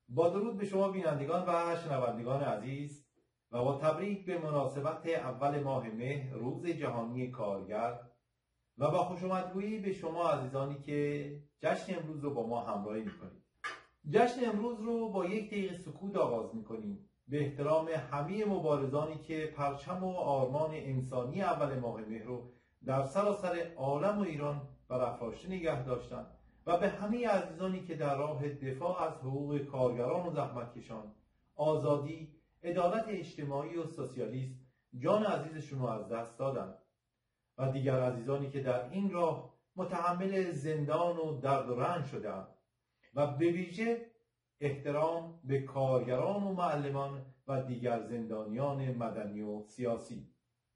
با درود به شما بینندگان و شنوندگان عزیز و با تبریک به مناسبت اول ماه مهر روز جهانی کارگر و با خوشامدگویی به شما عزیزانی که جشن امروز رو با ما همراهی میکنید. جشن امروز رو با 1 دقیقه سکوت آغاز میکنیم به احترام همه مبارزانی که پرچم و آرمان انسانی اول ماه مهر رو در سراسر عالم و ایران برافراشته نگه داشتند و به همه عزیزانی که در راه دفاع از حقوق کارگران و زحمتکشان، آزادی، عدالت اجتماعی و سوسیالیسم جان عزیزشون رو از دست دادند و دیگر عزیزانی که در این راه متحمل زندان و درد و رنج شدند و به ویژه احترام به کارگران و معلمان و دیگر زندانیان مدنی و سیاسی.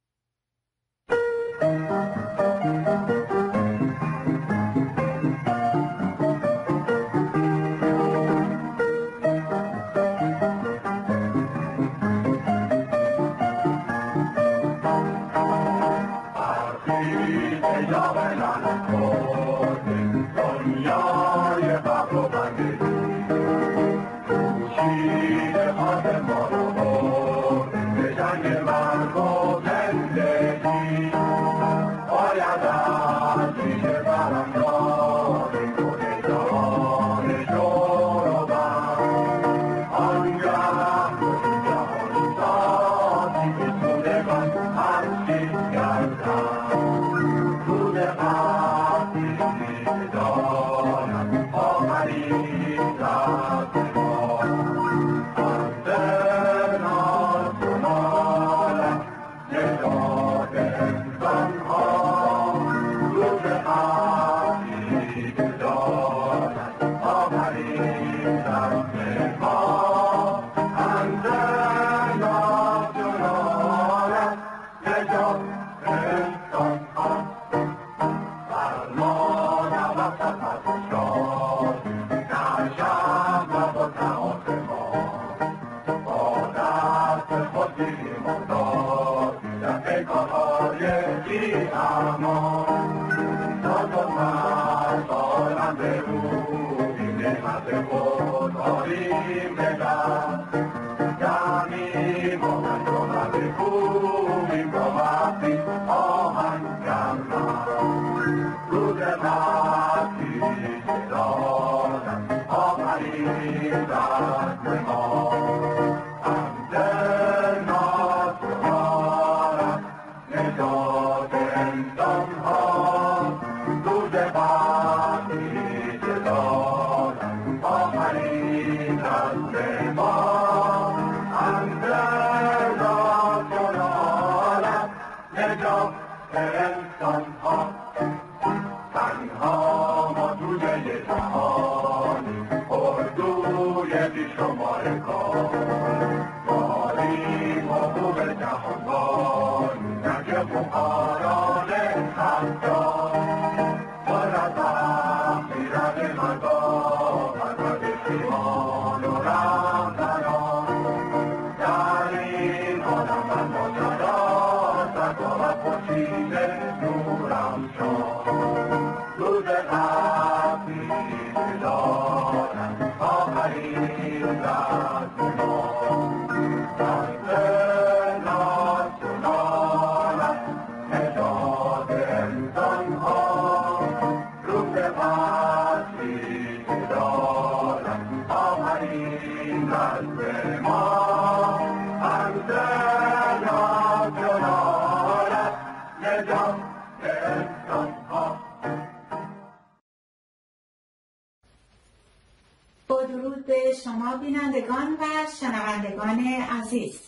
با درود به شما بینندگان و شنوندگان عزیز.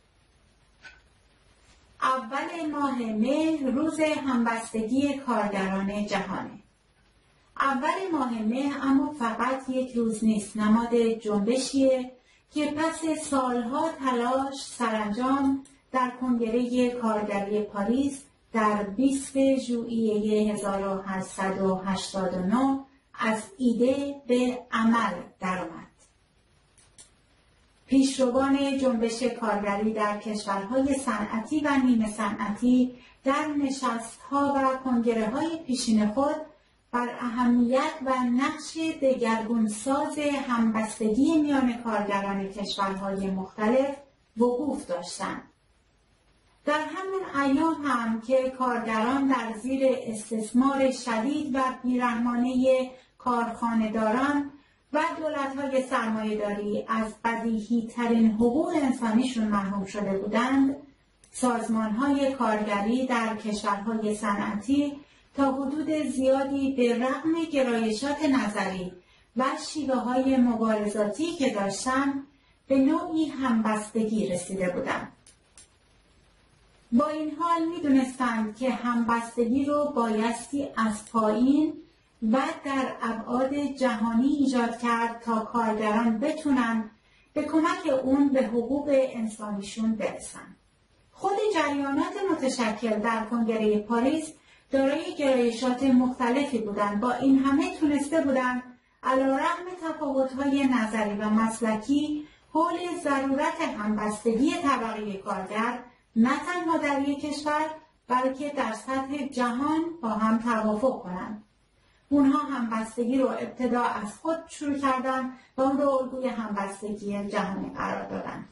اول ماه مهر روز همبستگی کارگران جهانه. اول ماه مهر اما فقط یک روز نیست، نماد جنبشیه که پس سالها تلاش سرانجام در کنگره کارگری پاریس در 20 ژوئیه 1889 از ایده به عمل درآمد. پیشروان جنبش کارگری در کشورهای صنعتی و نیمه صنعتی در نشست‌ها و کنگره‌های پیشین خود بر اهمیت و نقش دگرگونساز همبستگی میان کارگران کشورهای مختلف وقوف داشتند. در همین ایام هم که کارگران در زیر استثمار شدید و بیرحمانه کارخانه‌داران و دولت‌های سرمایه‌داری از بدیهی‌ترین حقوق انسانیشون محروم شده بودند، سازمان‌های کارگری در کشورهای صنعتی تا حدود زیادی به رغم گرایشات نظری و شیوه‌های مبارزاتی که داشتند، به نوعی همبستگی رسیده بودند. با این حال می‌دونستند که همبستگی رو بایستی از پایین و در ابعاد جهانی ایجاد کرد تا کارگران بتونن به کمک اون به حقوق انسانیشون برسن. خود جریانات متشکل در کنگره پاریس دارای گرایشات مختلفی بودند. با این همه تونسته بودند علیرغم تفاوت‌های نظری و مسلکی حول ضرورت همبستگی طبقه کارگر نه تنها در یک کشور بلکه در سطح جهان با هم توافق کنند. اونها همبستگی رو ابتدا از خود شروع کردن و اون رو الگوی همبستگی جهانی قرار دادن.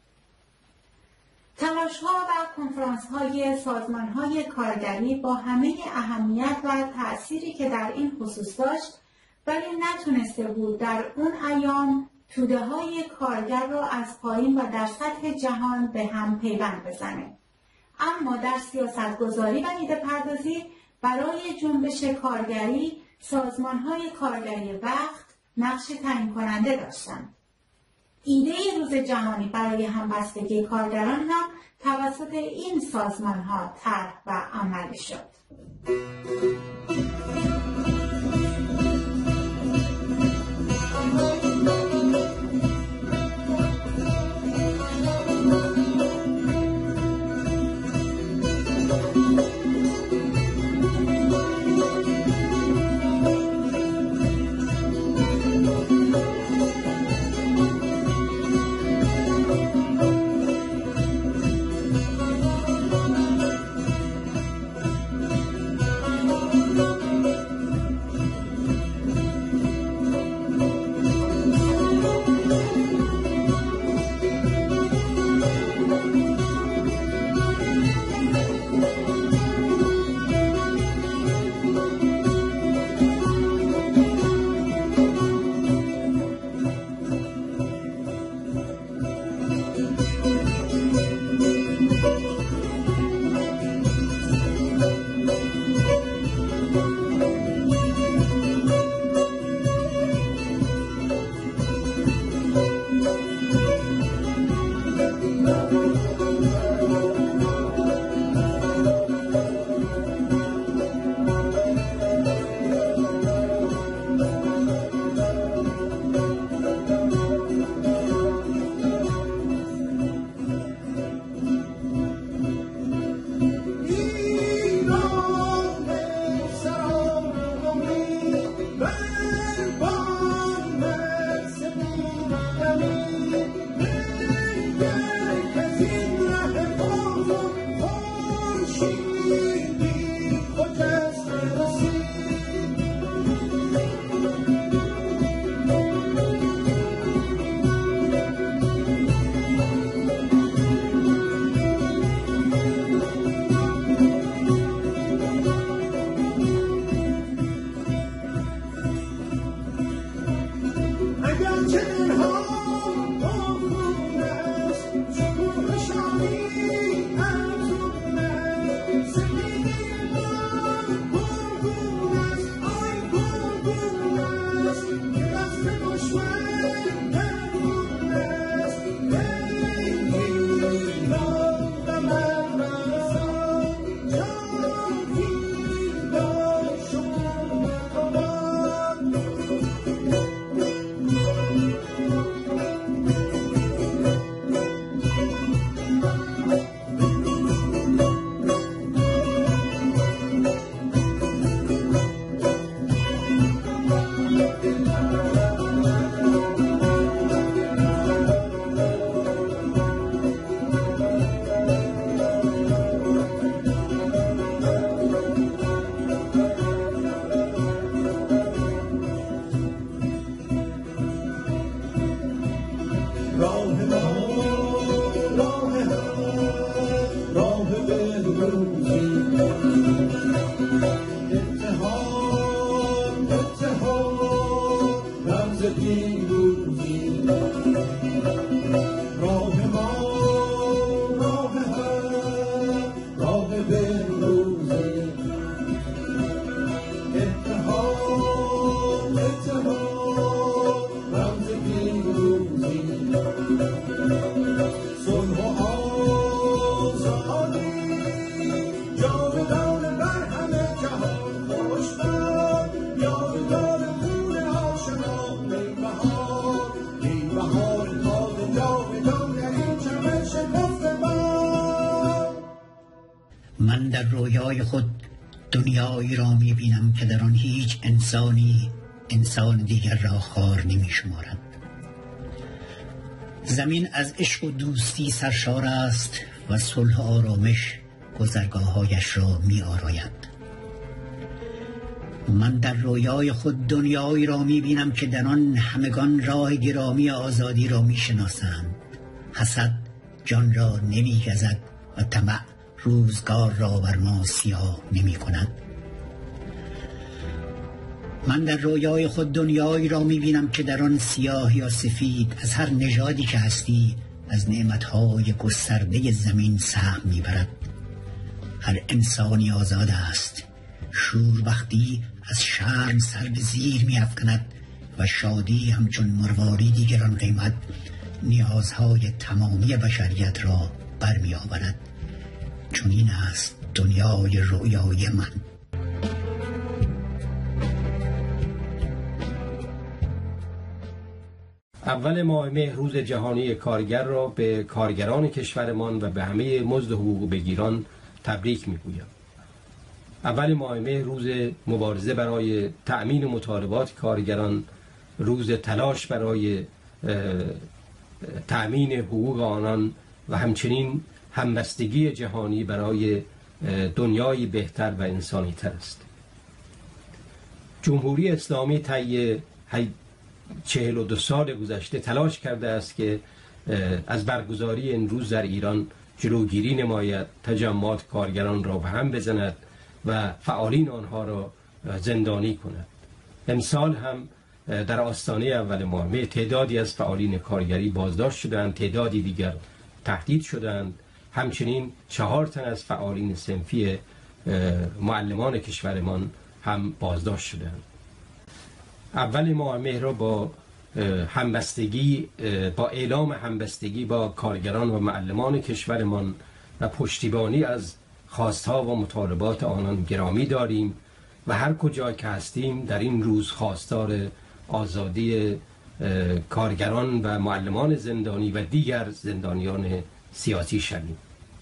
تلاش‌ها و کنفرانس‌های سازمان‌های کارگری با همه اهمیت و تأثیری که در این خصوص داشت، ولی نتونسته بود در اون ایام توده‌های کارگر را از پایین و در سطح جهان به هم پیوند بزنه. اما در سیاست‌گذاری و ایده پردازی برای جنبش کارگری، سازمان‌های کارگری وقت نقش تعیین کننده داشتند. ایده روز جهانی برای همبستگی کارگران هم توسط این سازمان‌ها طرح و عملی شد. راه ما راه حق، راه بهروزی، اتحاد اتحاد رمز پیروزی، صلح و آزادی جاودان بر همه جهان، خوشبخت یادگار خون آشنا، نیبهار نیبهار تاج جاودان در این چمن شکفته باد. من در رویای خود دنیایی را می بینم که در آن هیچ انسانی انسان دیگر را خوار نمی شمارد. زمین از عشق و دوستی سرشار است و صلح و آرامش گذرگاه‌هایش را می آراید. من در رویای خود دنیایی را می بینم که در آن همگان راه گرامی آزادی را می شناسند. حسد جان را نمی گزد و طمع روزگار را بر ما سیاه نمی کند. من در رویای خود دنیایی را می بینم که در آن سیاه یا سفید از هر نژادی که هستی از نعمتهای گسترده زمین سهم می برد. هر انسانی آزاد است. شوربختی از شرم سر به زیر می افکند و شادی همچون مرواریدی گران قیمت نیازهای تمامی بشریت را برمی آورد. چون این است دنیای رویای من. اول ماه مهر روز جهانی کارگر را به کارگران کشورمان و به همه مزد حقوق بگیران تبریک می‌گویم. اول ماه مهر روز مبارزه برای تأمین مطالبات کارگران، روز تلاش برای تأمین حقوق آنان و همچنین همبستگی جهانی برای دنیایی بهتر و انسانی تر است. جمهوری اسلامی طی 42 سال گذشته تلاش کرده است که از برگزاری این روز در ایران جلوگیری نماید، تجمعات کارگران را به هم بزند و فعالین آنها را زندانی کند. امسال هم در آستانه اول ماه مهر تعدادی از فعالین کارگری بازداشت شدند، تعدادی دیگر تهدید شدند. همچنین 4 تن از فعالین صنفی معلمان کشورمان هم بازداشت شدند. اول ماه مهر را با اعلام همبستگی با کارگران و معلمان کشورمان و پشتیبانی از خواستها و مطالبات آنان گرامی داریم و هر کجا که هستیم در این روز خواستار آزادی کارگران و معلمان زندانی و دیگر زندانیان سیاسی شویم.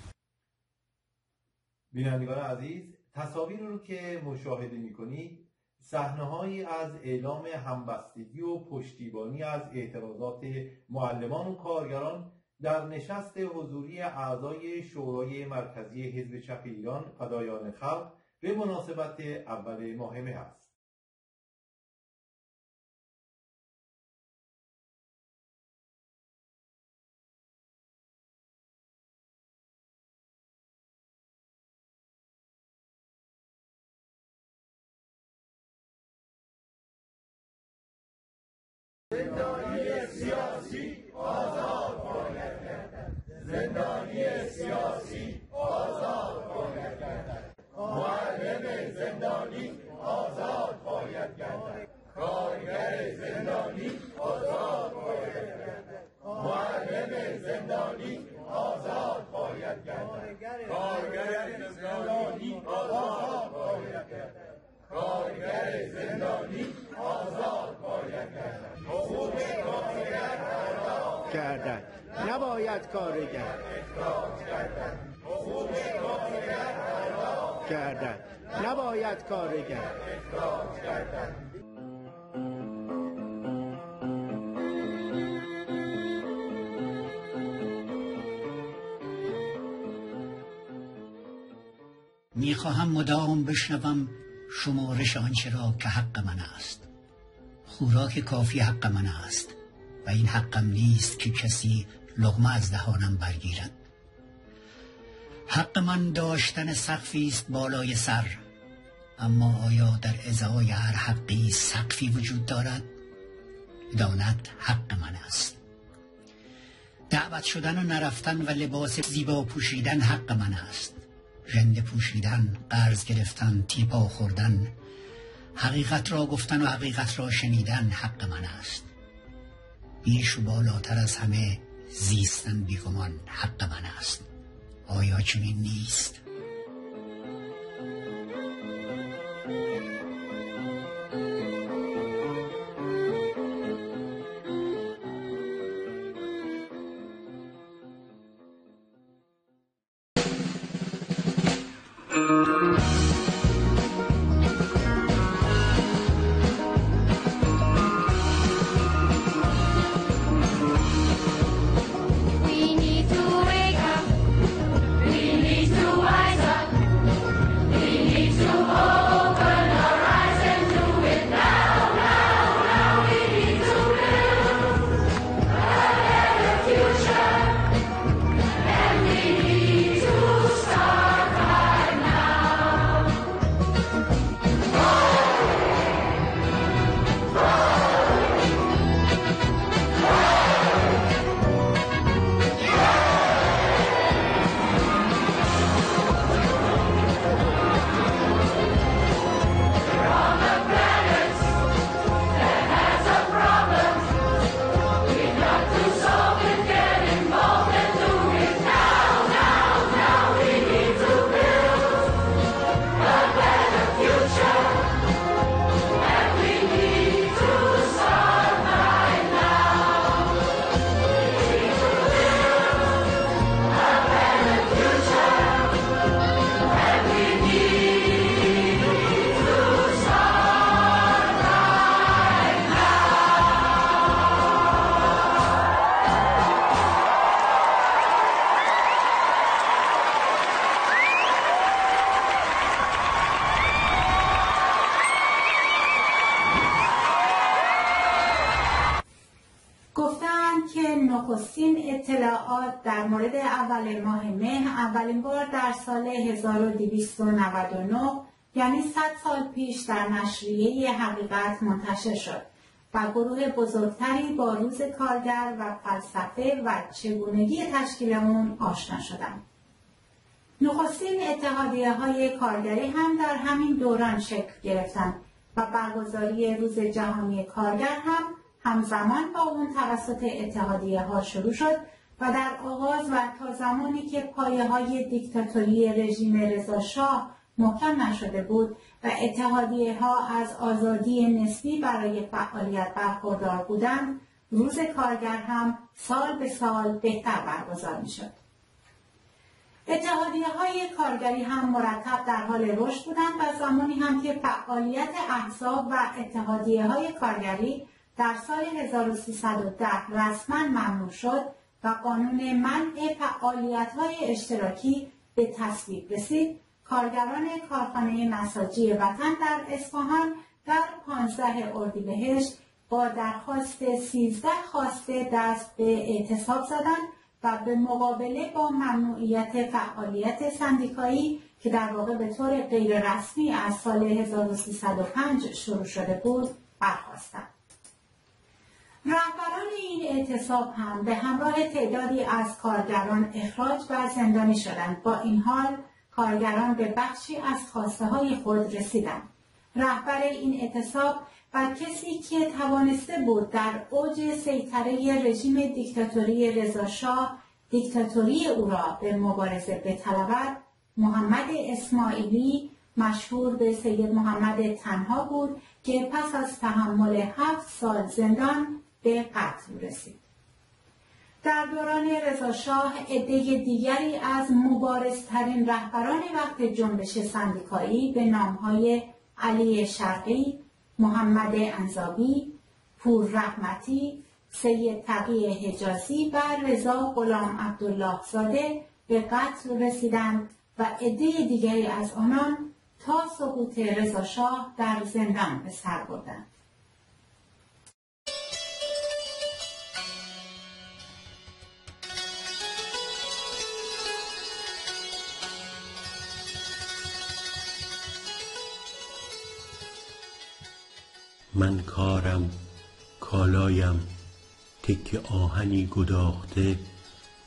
بینندگان عزیز، تصاویر رو که مشاهده می‌کنید صحنه‌هایی از اعلام همبستگی و پشتیبانی از اعتراضات معلمان و کارگران در نشست حضوری اعضای شورای مرکزی حزب چپ ایران فدایان خلق به مناسبت اول ماه مهر است. زندانی سیاسی آزاد باید گردد. زندانی سیاسی آزاد باید گردد. معلم زندانی آزاد باید گردد. کارگر زندانی آزاد باید گردد. معلم زندانی آزاد باید گردد. کارگر زندانی آزاد باید گردد. کارگر زندانی آزاد باید گردد. حقوق کارگر اخراج کردن نباید کارگر اخراج کردن. حقوق کارگر اخراج کردن نباید کارگر اخراج کردن. میخواهم مدام بشنوم شمارش آنچه را که حق من است. خوراک کافی حق من است و این حقم نیست که کسی لقمه از دهانم برگیرد. حق من داشتن سقفی است بالای سر، اما آیا در ازای هر حقی سقفی وجود دارد؟ دانت حق من است. معبد شدن و نرفتن و لباس زیبا پوشیدن حق من است. ژنده پوشیدن، قرض گرفتن، تیپا خوردن، حقیقت را گفتن و حقیقت را شنیدن حق من است. بیش و بالاتر از همه زیستن بیگمان حق من است. آیا چنین نیست؟ نخستین اطلاعات در مورد اول ماه مه اولین بار در سال 1299 یعنی 100 سال پیش در نشریه حقیقت منتشر شد و گروه بزرگتری با روز کارگر و فلسفه و چگونگی تشکیل اون آشنا شدند. نخستین اتحادیه‌های کارگری هم در همین دوران شکل گرفتند و برگزاری روز جهانی کارگر هم همزمان با اون توسط اتحادیه‌ها شروع شد و در آغاز و تا زمانی که پایه‌های دیکتاتوری رژیم رضاشاه محکم نشده بود و اتحادیه‌ها از آزادی نسبی برای فعالیت برخوردار بودند، روز کارگر هم سال به سال بهتر برگزار می‌شد. اتحادیه‌های کارگری هم مرتب در حال رشد بودند و زمانی هم که فعالیت احزاب و اتحادیه‌های کارگری در سال 1310 رسما ممنوع شد و قانون منع فعالیت‌های اشتراکی به تصویب رسید، کارگران کارخانه نساجی وطن در اصفهان در 15 اردیبهشت با درخواست 13 خواسته دست به اعتصاب زدند و به مقابله با ممنوعیت فعالیت سندیکایی که در واقع به طور غیر رسمی از سال 1305 شروع شده بود برخاستند. رهبران این اعتصاب هم به همراه تعدادی از کارگران اخراج و زندانی شدند. با این حال کارگران به بخشی از خواسته های خود رسیدند. رهبر این اعتصاب و کسی که توانسته بود در اوج سیطره رژیم دیکتاتوری رضاشاه دیکتاتوری او را به مبارزه بطلبد، محمد اسماعیلی مشهور به سید محمد تنها بود که پس از تحمل 7 سال زندان به قتل رسید. در دوران رضاشاه عده دیگری از مبارزترین رهبران وقت جنبش سندیکایی به نامهای علی شرقی، محمد انزابی، پور رحمتی، سید تقی حجازی و رضا غلام عبدالله زاده به قتل رسیدند و عده دیگری از آنان تا سقوط رضاشاه در زندان به سر بردند. من کارم، کالایم، تکه آهنی گداخته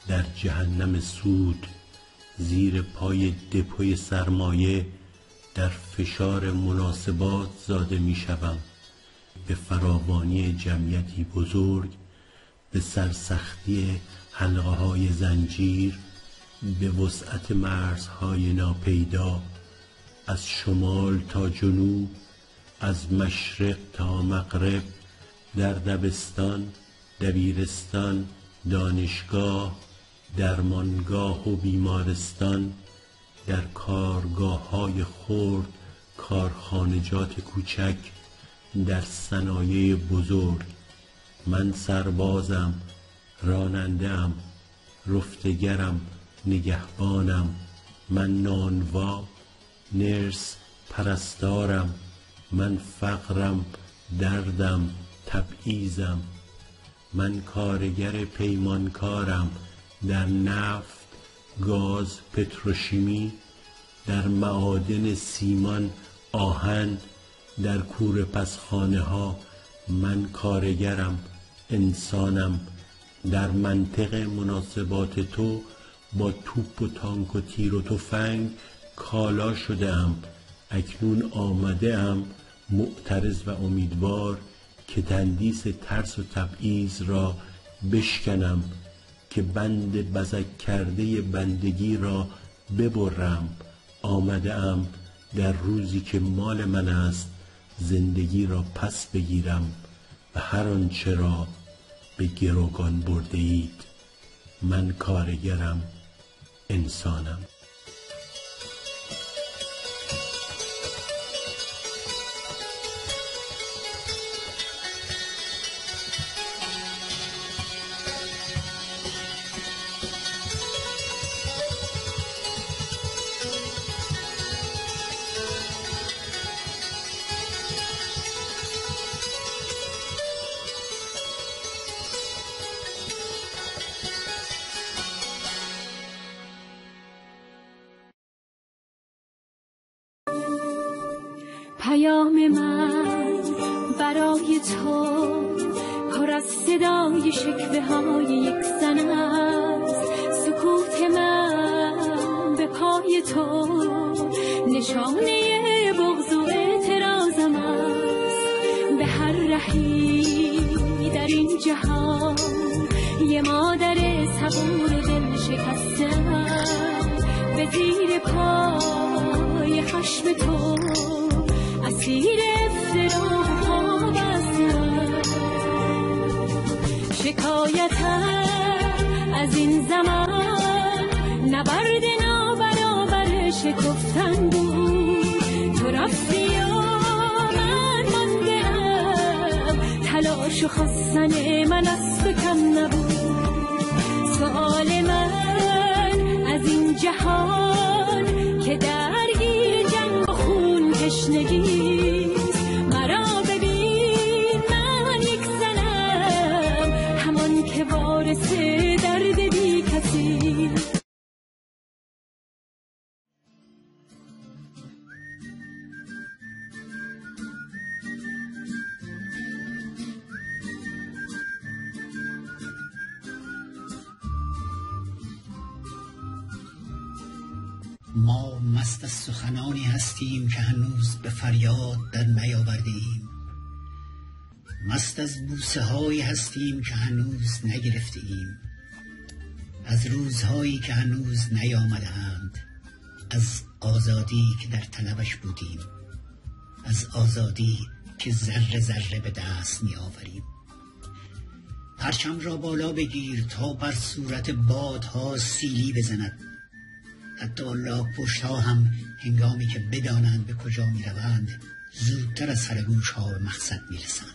در جهنم سود، زیر پای دپوی سرمایه در فشار مناسبات زاده می شوم. به فراوانی جمعیتی بزرگ، به سرسختی حلقه های زنجیر، به وسعت مرزهای ناپیدا، از شمال تا جنوب، از مشرق تا مغرب، در دبستان، دبیرستان، دانشگاه، درمانگاه و بیمارستان، در کارگاه‌های خرد، کارخانجات کوچک، در صنایع بزرگ. من سربازم، راننده‌ام، رفتگرم، نگهبانم. من نانوا، نرس، پرستارم. من فقرم، دردم، تبعیضم. من کارگر پیمانکارم، در نفت، گاز، پتروشیمی، در معادن سیمان، آهن، در کوره پسخانه ها. من کارگرم، انسانم. در منطق مناسبات تو با توپ و تانک و تیر و تفنگ کالا شده ام. اکنون آمده ام معترض و امیدوار که تندیس ترس و تبعیض را بشکنم، که بند بزک کرده بندگی را ببرم. آمده ام در روزی که مال من است زندگی را پس بگیرم و هر آنچه را به گروگان برده اید. من کارگرم، انسانم. پیام من برای تو پر از صدای شکوه های یک زن است. سکوت من به پای تو نشانه بغض و اعتراضم است. به هر رهی در این جهان یه مادر صبور و دل شکسته‌ام. به زیر پای خشم تو اسیر افتراها بستم. شکایتم از این زمان نبرد نابرابر شکفتن بود. تو رفتی و من ماندم، تلاش و خواستن من از تو کم نبود. سؤال من از این جهان که درگیر جنگ و خون تشنگیست، مرا ببین من یک زنم، همان که وارث درد بی کسی. ما مست از سخنانی هستیم که هنوز به فریاد در نیاوردیم. مست از بوسه هایی هستیم که هنوز نگرفتیم. از روزهایی که هنوز نیامدند. از آزادی که در طلبش بودیم. از آزادی که ذره ذره به دست می آوریم. پرچم را بالا بگیر تا بر صورت بادها سیلی بزند. حتی لاک پشت ها هم هنگامی که بدانند به کجا می روند زودتر از سرگوش ها به مقصد می رسند.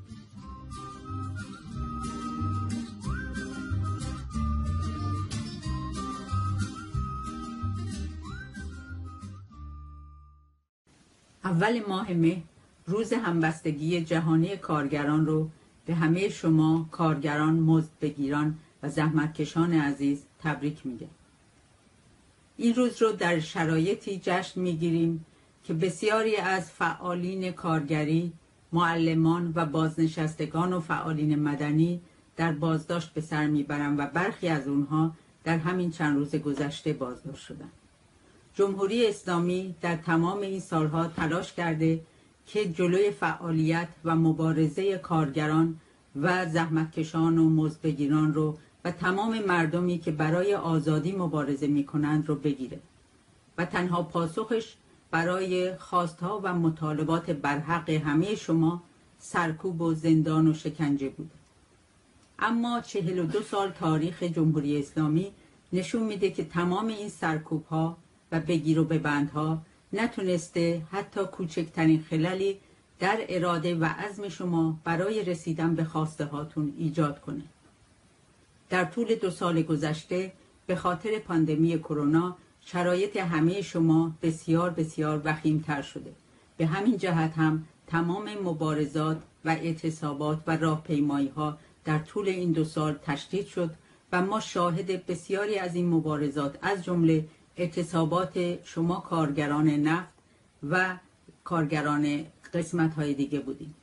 اول ماه مه روز همبستگی جهانی کارگران رو به همه شما کارگران، مزدبگیران و زحمتکشان عزیز تبریک میگم. این روز رو در شرایطی جشن میگیریم که بسیاری از فعالین کارگری، معلمان و بازنشستگان و فعالین مدنی در بازداشت به سر میبرند و برخی از اونها در همین چند روز گذشته بازداشت شدند. جمهوری اسلامی در تمام این سالها تلاش کرده که جلوی فعالیت و مبارزه کارگران و زحمتکشان و مزدبگیران رو و تمام مردمی که برای آزادی مبارزه می‌کنند رو بگیره و تنها پاسخش برای خواستها و مطالبات برحق همه شما سرکوب و زندان و شکنجه بوده. اما 42 سال تاریخ جمهوری اسلامی نشون میده که تمام این سرکوب‌ها و بگیر و ببندها نتونسته حتی کوچکترین خللی در اراده و عزم شما برای رسیدن به خواسته هاتون ایجاد کنه. در طول 2 سال گذشته به خاطر پاندمی کرونا شرایط همه شما بسیار بسیار وخیم‌تر شده. به همین جهت هم تمام مبارزات و اعتصابات و راهپیمایی‌ها در طول این 2 سال تشدید شد و ما شاهد بسیاری از این مبارزات از جمله اعتصابات شما کارگران نفت و کارگران قسمت‌های دیگه بودیم.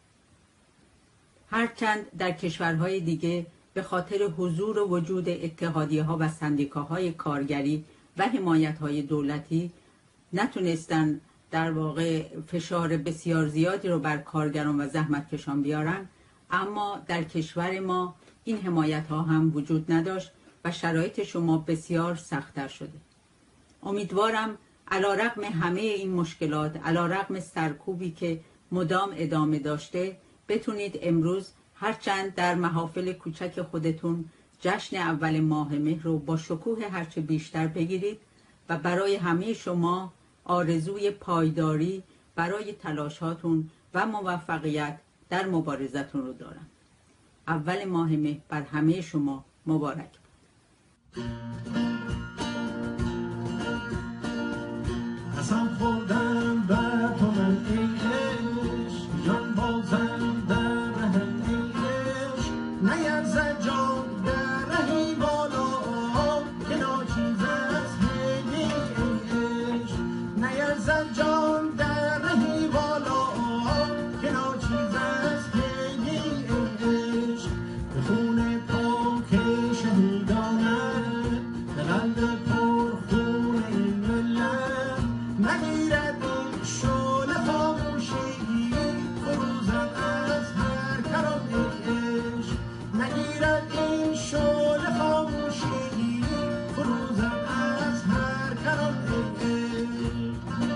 هرچند در کشورهای دیگه به خاطر حضور و وجود اتحادیه‌ها و سندیکاهای کارگری و حمایت‌های دولتی نتونستن در واقع فشار بسیار زیادی رو بر کارگران و زحمتکشان بیارن، اما در کشور ما این حمایت‌ها هم وجود نداشت و شرایط شما بسیار سخت‌تر شده. امیدوارم علی‌رغم همه این مشکلات، علی‌رغم سرکوبی که مدام ادامه داشته، بتونید امروز هرچند در محافل کوچک خودتون جشن اول ماه مهر رو با شکوه هرچه بیشتر بگیرید و برای همه شما آرزوی پایداری برای تلاشاتون و موفقیت در مبارزتون رو دارم. اول ماه مهر بر همه شما مبارک. قسم خوردم بر تو من ای عشق، جان بازم در ره ای عشق، نیرزد جان در رهی بالا که ناچیز از هی ای عشق، نیرزد جان در رهی بالا که ناچیز از هی ای عشق، به خون پاک شهیدانت به قلب پرخون این ملت نگیرد این شعله خاموشی فروزد از هر کران ای عشق، نگیرد این شعله خاموشی فروزد از هر کران ای عشق.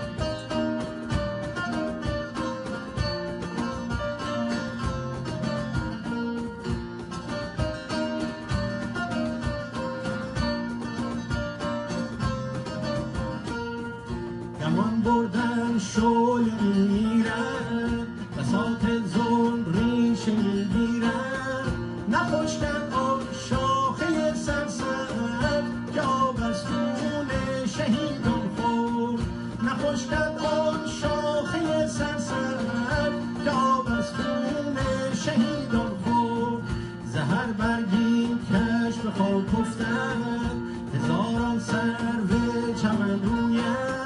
گمان بردن شعله میرد بساط ظلم ریشه میگیرد، نخشکن آن شاخه سرسبز که آب از خون شهیدان خورد، نخشکن آن شاخه سرسبز که آب از خون شهیدان خورد، زهر برگین کش به خاک افتد، هزاران سرو چمن روید،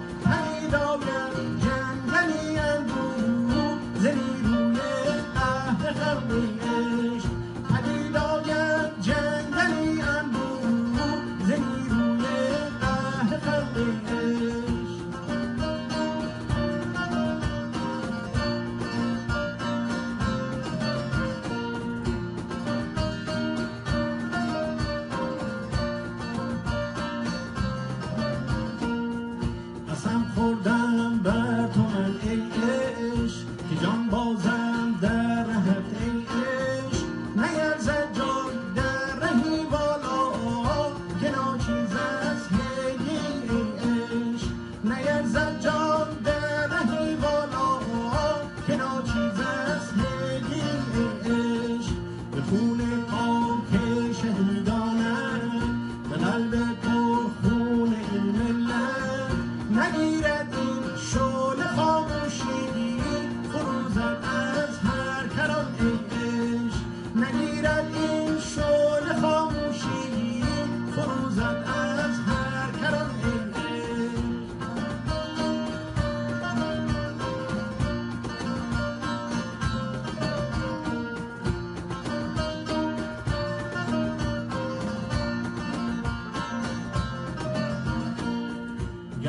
خوردم بر تو من ای عشق، که جان بازم در رهت ای عشق، نیرزد جان در رهی بالا که ناچیز از هی ای عشق، نیرزد جان در رهی بالا که ناچیز از هی ای عشق، به خون پاک شهیدانت به قلب پرخون این ملت نگیرد این شعله خاموشی فروزد از هر کران ای عشق، نگیرد این شعله خاموشی فروزد از هر کران ای عشق.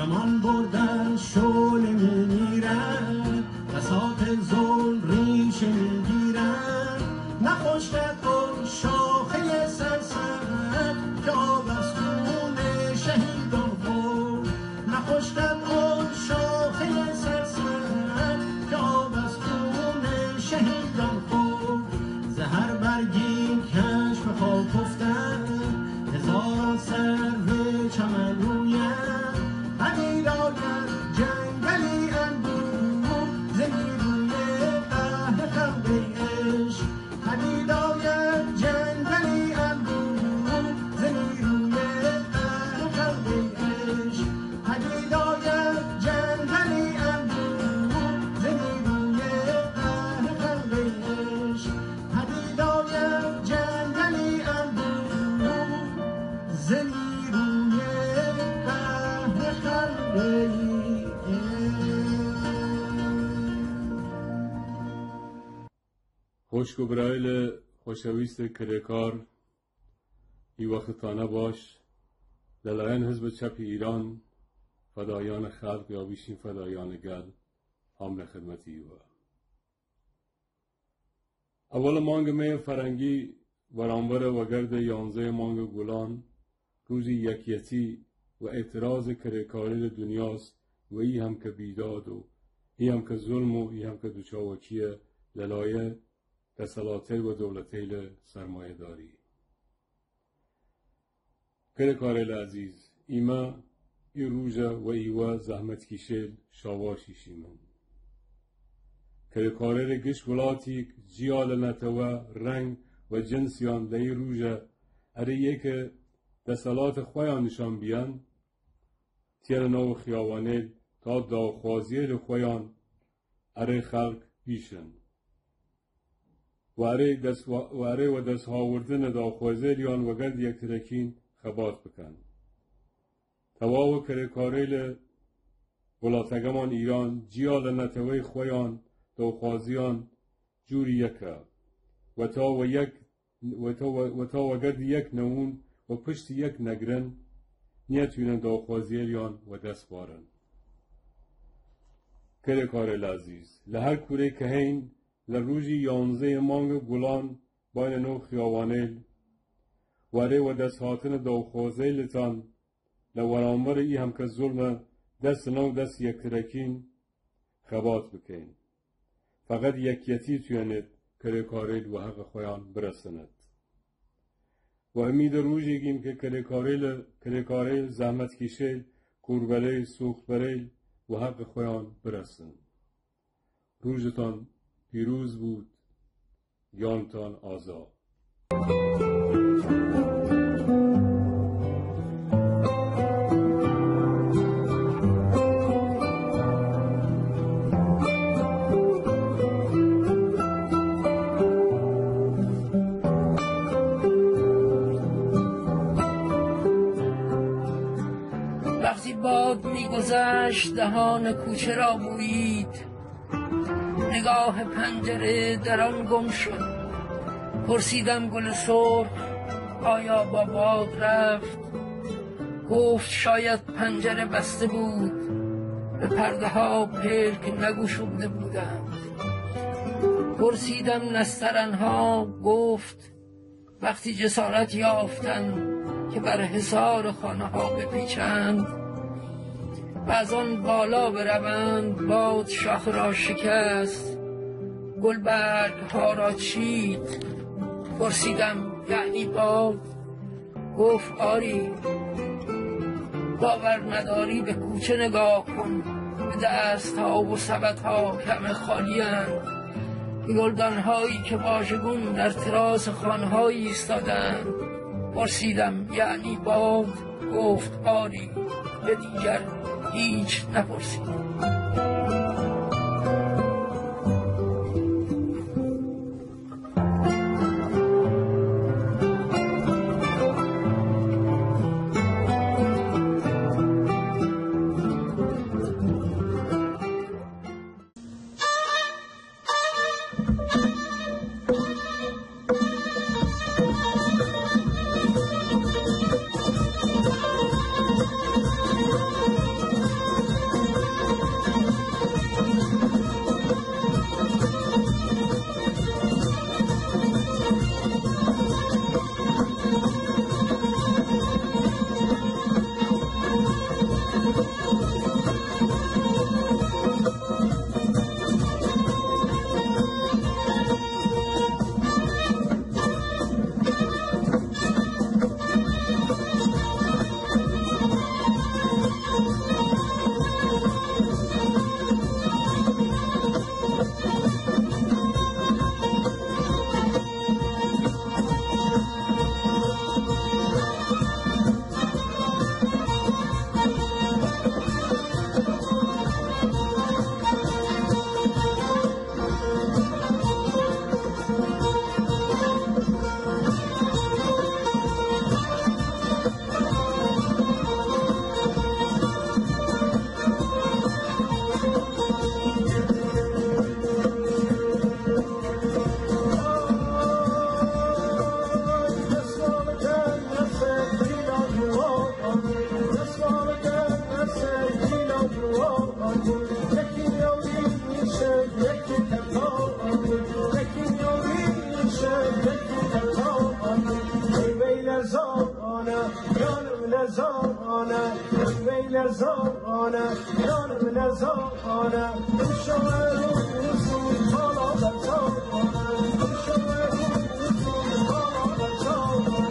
کمان بردن شعله می‌میرد، بساط ظلم ریشه می‌گیرد. نخشکد آن شاخه سرسبز که آب از خون شهیدان خورد. نخشکد آن شاخه سرسبز که آب از خون شهیدان خورد. ز هر برگی کش به خاک افتد، هزار سرو چمن روید. پدید آید جنگلی انبوه ز نیروی قهر خلق عشق. پدید آید جنگلی انبوه ز نیروی قهر خلق عشق. پدید آید جنگلی انبوه ز نیروی قهر خلق عشق. پدید آید جنگلی انبوه ز نیروی قهر خلق عشق. خشک و برایل خوشویست کرکار ای وقتانه باش دلائن حزب چپ ایران فدایان خلق یا بیشین فدایان گل حامل خدمتی و اول مانگ می فرنگی برانبر و گرد 11 مانگ گلان روزی یکیتی و اعتراض کرکاری دنیاست و ای هم که بیداد و ای هم که ظلم و ای هم که دوچاوکیه للایه کسلاته و دولتیل سرمایه داری. کرکارل عزیز ایما ای روژه و ایوا زحمت کشیل شاواشی شیمن. کرکارل گش ولاتی جیال نتوا رنگ و جنسیان در ای روژه اره یک دسالات خویان نشان بیان تیر نو خیاوانیل تا داخوازیل خویان اره خلق بیشن. و اره و دست هاوردن داخوازیلیان و گرد یک ترکین خبات بکن. تواو کرکاریل ولاتگمان ایران جیال نتوی خویان داخوازیان جوری یکه و تا و گرد یک نمون و پشت یک نگرن نیتونن داخوازیلیان و دست بارن. کرکاریل عزیز لهر کوره که هین لروجی 11 مانگ گلان باین نو خیاوانیل واره و دست هاتن داخوازیلتان لورانبر ای هم که ظلم دست نو دست یک ترکین خبات بکن. فقط یکیتی توینید کرکاریل و حق خویان برسند. و امید روژی گیم که کرکاریل زحمت کشیل کوربلیل سوخت بریل و حق خویان برسند. روژتان پیروز بود، جانتان آزاد. وقتی باد میگذشت دهان کوچه را بویید، نگاه پنجره در آن گم شد. پرسیدم گل سرخ آیا با باد رفت؟ گفت شاید پنجره بسته بود، به پرده ها پلک نگشوده بودند. پرسیدم نسترنها، گفت وقتی جسارت یافتند که بر حصار خانه ها بپیچند و از آن بالا بروند، باد شاخه را شکست، گل برگ ها را چید. پرسیدم یعنی باد؟ گفت آری. باور نداری به کوچه نگاه کن، به دست ها و سبد ها کم خالی هستند، به گلدان هایی که واژگون در تراس خانه هایی ایستادند. پرسیدم یعنی باد؟ گفت آری. به دیگر هیچ نپرسیدم. لزانه ویل لزانه جانم لزانه شاعر رسول بالا لزانه شاعر رسول بالا لزانه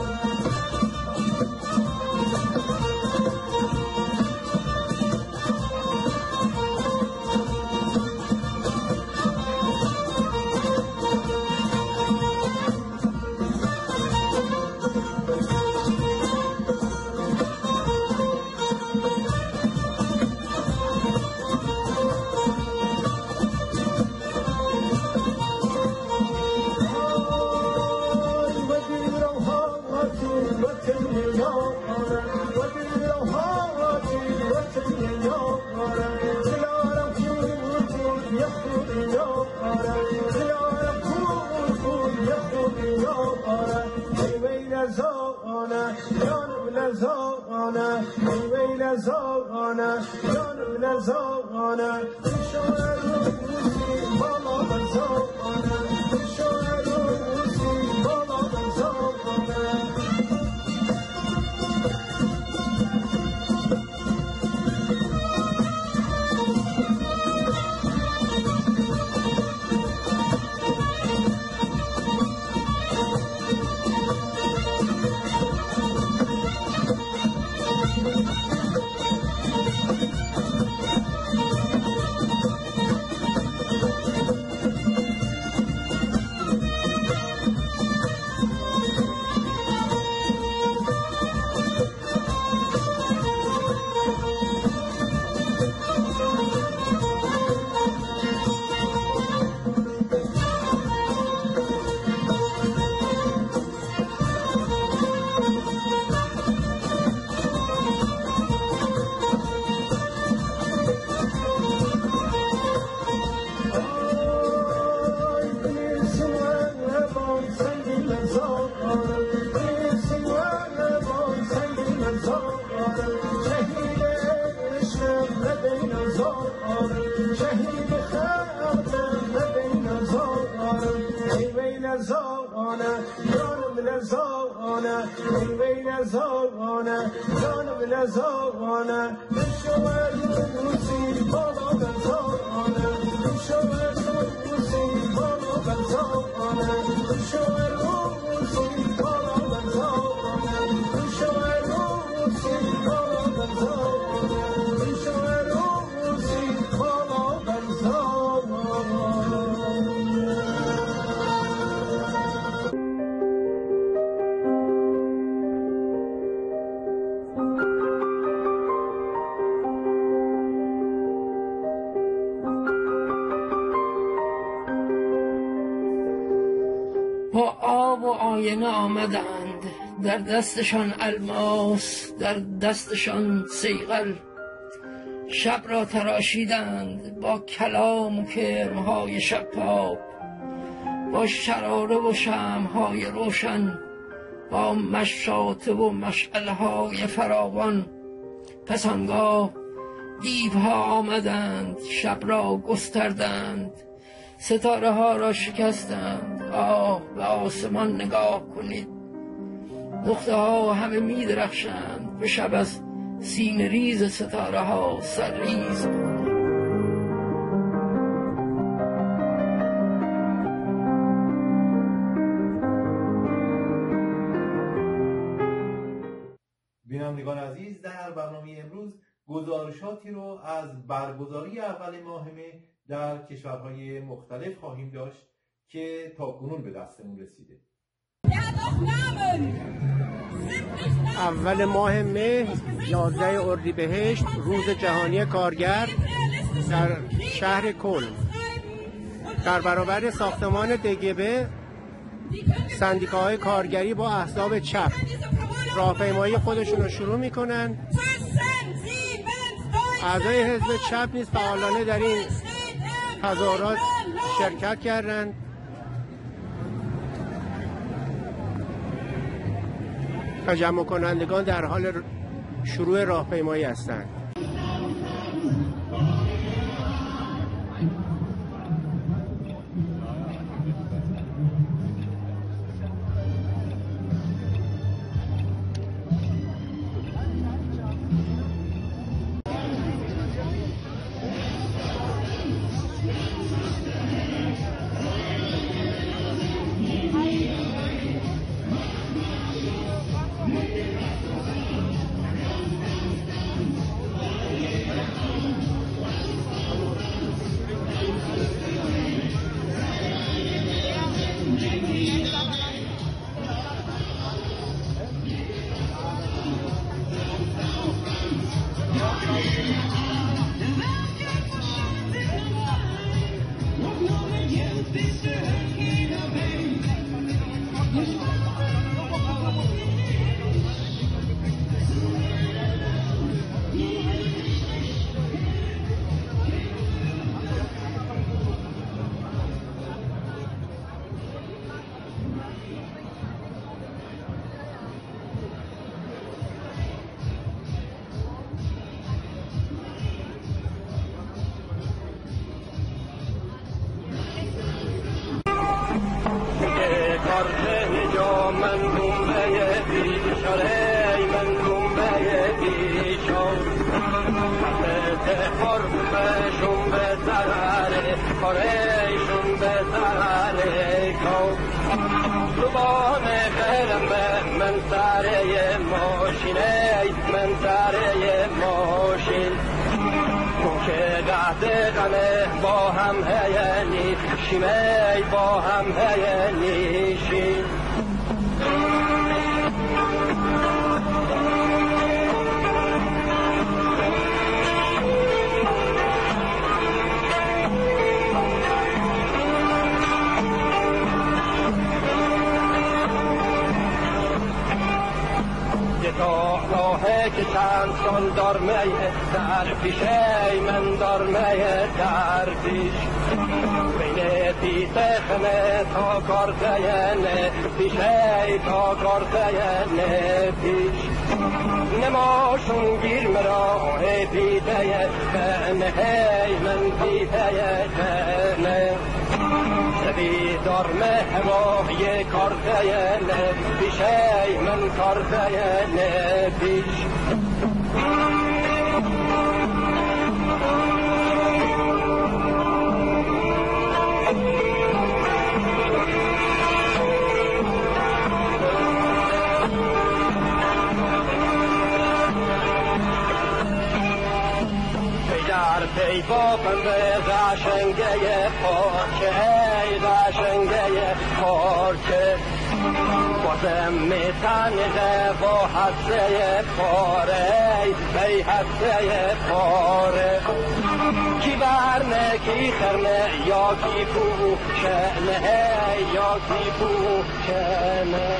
با آب و آینه آمدند، در دستشان الماس، در دستشان صیقل. شب را تراشیدند با کلام و کرمهای شفاف، با شراره و شمعهای روشن، با مشاطه و مشعلهای فراوان. پس آنگاه دیوها آمدند، شب را گستردند، ستاره ها را شکستند. آه، به آسمان نگاه کنید، نقطه ها همه می درخشند، به شب از سینه ریز ستاره ها سرریز کنید. بینندگان عزیز، در برنامه امروز گزارشاتی رو از برگزاری اول ماه مه در کشورهای مختلف خواهیم داشت که تاکنون به دستمون رسیده. اول ماه مه 11 اردیبهشت روز جهانی کارگر در شهر کلن. در برابر ساختمان دگبه سندیکاهای کارگری با احزاب چپ راهپیمایی خودشون رو شروع میکنن. اعضای حزب چپ نیز فعالانه در این تظاهرات شرکت کردند. تجمع کنندگان در حال شروع راهپیمایی هستند. حرمشون به ضرره کارشون به ضرره زبان خیرم به منظره ماشینه منظره ماشین که قهده غنه با هم هیلی شیمه با هم هیلی شین راهه که چند سال دارمه در پیشه من دارمه در پیش بین پیته خنه تا کارتینه پیشه تا کارتینه پیش نماشون گیر مراه پیته بنه من پیته بنه سبی دارمه هوای کارتینه پیشه من کارتینه پیش پی با پنبه قشنگه پارچه ای قشنگه پارچه بازم میتنیده با حسه پاره ای حسه پاره کی برنه کی خرنه یا کی پوشنه یا کی پوشنه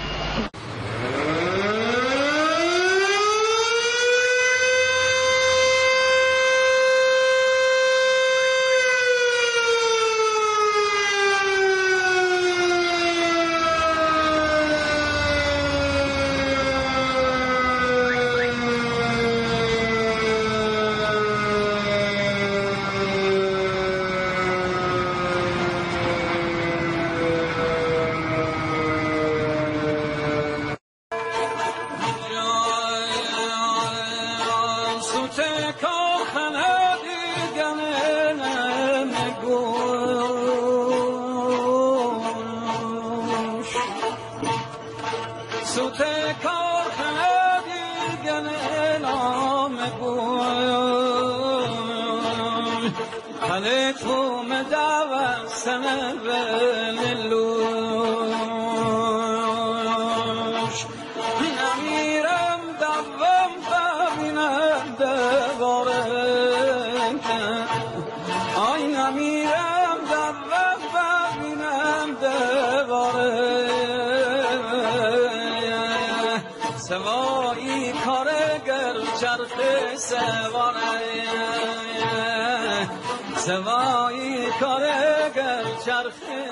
سوایی کارگر چرخ سواره سوایی کارگر چرخ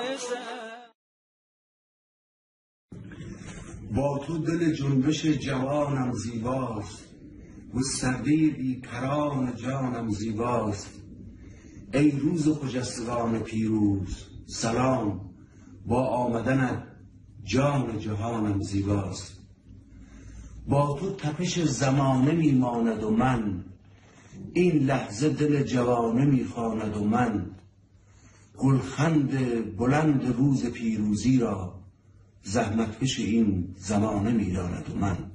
با تو دل جنبش جوانم زیباست گسترده بیکران جانم زیباست ای روز خجستگان پیروز سلام با آمدنت جان جهانم زیباست با تو تپش زمانه میماند و من این لحظه دل جوانه میخواند و من گلخند بلند روز پیروزی را زحمتکش این زمانه میداند و من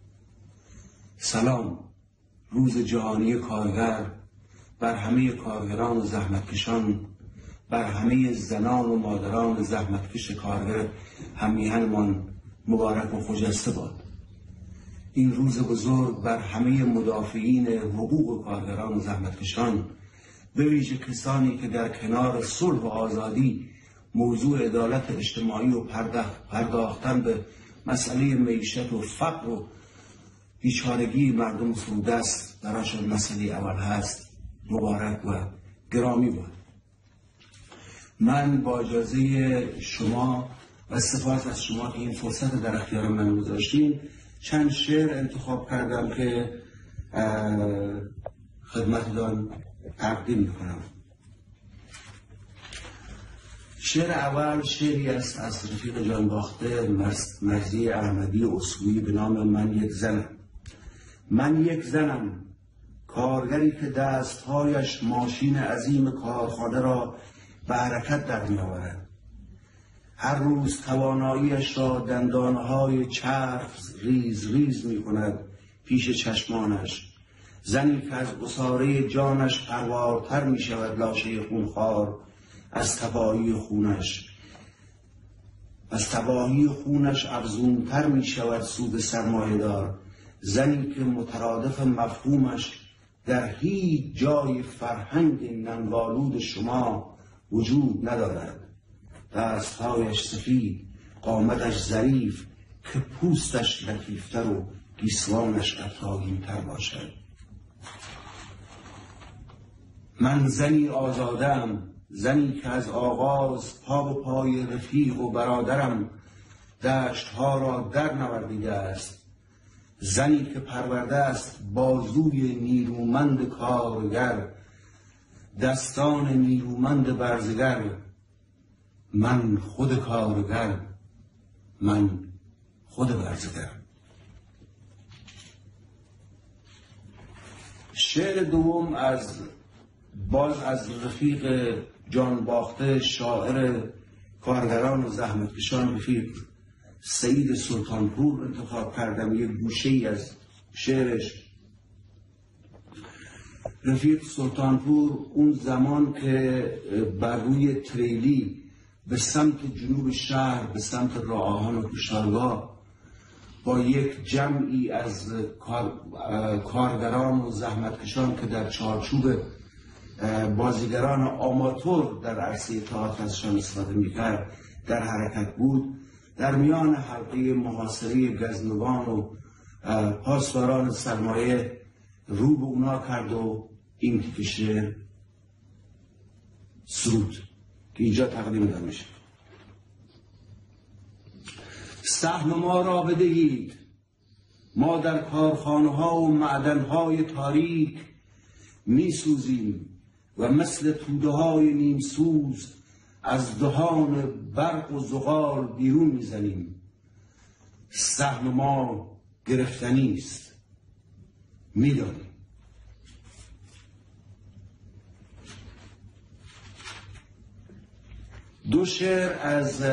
سلام روز جهانی کارگر بر همه کارگران و زحمتکشان بر همه زنان و مادران زحمتکش کارگر همیهنمان مبارک و خجسته باد این روز بزرگ بر همه مدافعین حقوق کارگران و زحمتکشان به ویژه کسانی که در کنار صلح و آزادی موضوع عدالت اجتماعی و پرداختن به مسئله معیشت و فقر و بیچارگی مردم فرودست برایشان مسئله اول هست مبارک و گرامی باد. من با اجازه شما و استفاده از شما که این فرصت در اختیار من گذاشتین چند شعر انتخاب کردم که خدمتتان تقدیم میکنم. شعر اول شعری است از رفیق جانباخته مرزی احمدی اصولی به نام من یک زنم. من یک زنم کارگری که دستهایش ماشین عظیم کارخانه را به حرکت در می‌آورد. هر روز تواناییش را دندانهای چرخ ریز ریز می‌کند پیش چشمانش. زنی که از عصاره جانش پروارتر می‌شود لاشه خونخوار از تباهی خونش. از تباهی خونش افزونتر می‌شود سود سرمایه‌دار. زنی که مترادف مفهومش در هیچ جای فرهنگ ننگالود شما وجود ندارد. دستهایش سفید، قامتش ظریف که پوستش لطیفتر و گیسوانش قطعه‌تر باشد. من زنی آزادم، زنی که از آغاز پا به پای رفیق و برادرم دشتها را در نوردیده است. زنی که پرورده است بازوی نیرومند کارگر، دستان نیرومند برزگر. من خود کارگر، من خود برزگر. شعر دوم از رفیق جان باخته شاعر کارگران و زحمتکشان رفیق سعید سلطانپور انتخاب کردم یک گوشه‌ای از شعرش. رفیق سلطانپور اون زمان که بر روی تریلی به سمت جنوب شهر به سمت راه آهن و کشتارگاه با یک جمعی از کارگران و زحمتکشان که در چارچوب بازیگران آماتور در عرصه تئاتر ازشان استفاده می‌کرد در حرکت بود. در میان حلقه محاصره گزنگان و پاسداران سرمایه رو به اونا کرد و این تیکه شعر سرود که اینجا تقدیم داده میشه. سهم ما را بدهید، ما در کارخانه‌ها و معدن‌های تاریک می‌سوزیم و مثل توده‌های نیمسوز از دهان برق و زغال بیرون می‌زنیم. سهم ما گرفتنی است، می‌دانیم. دو شعر از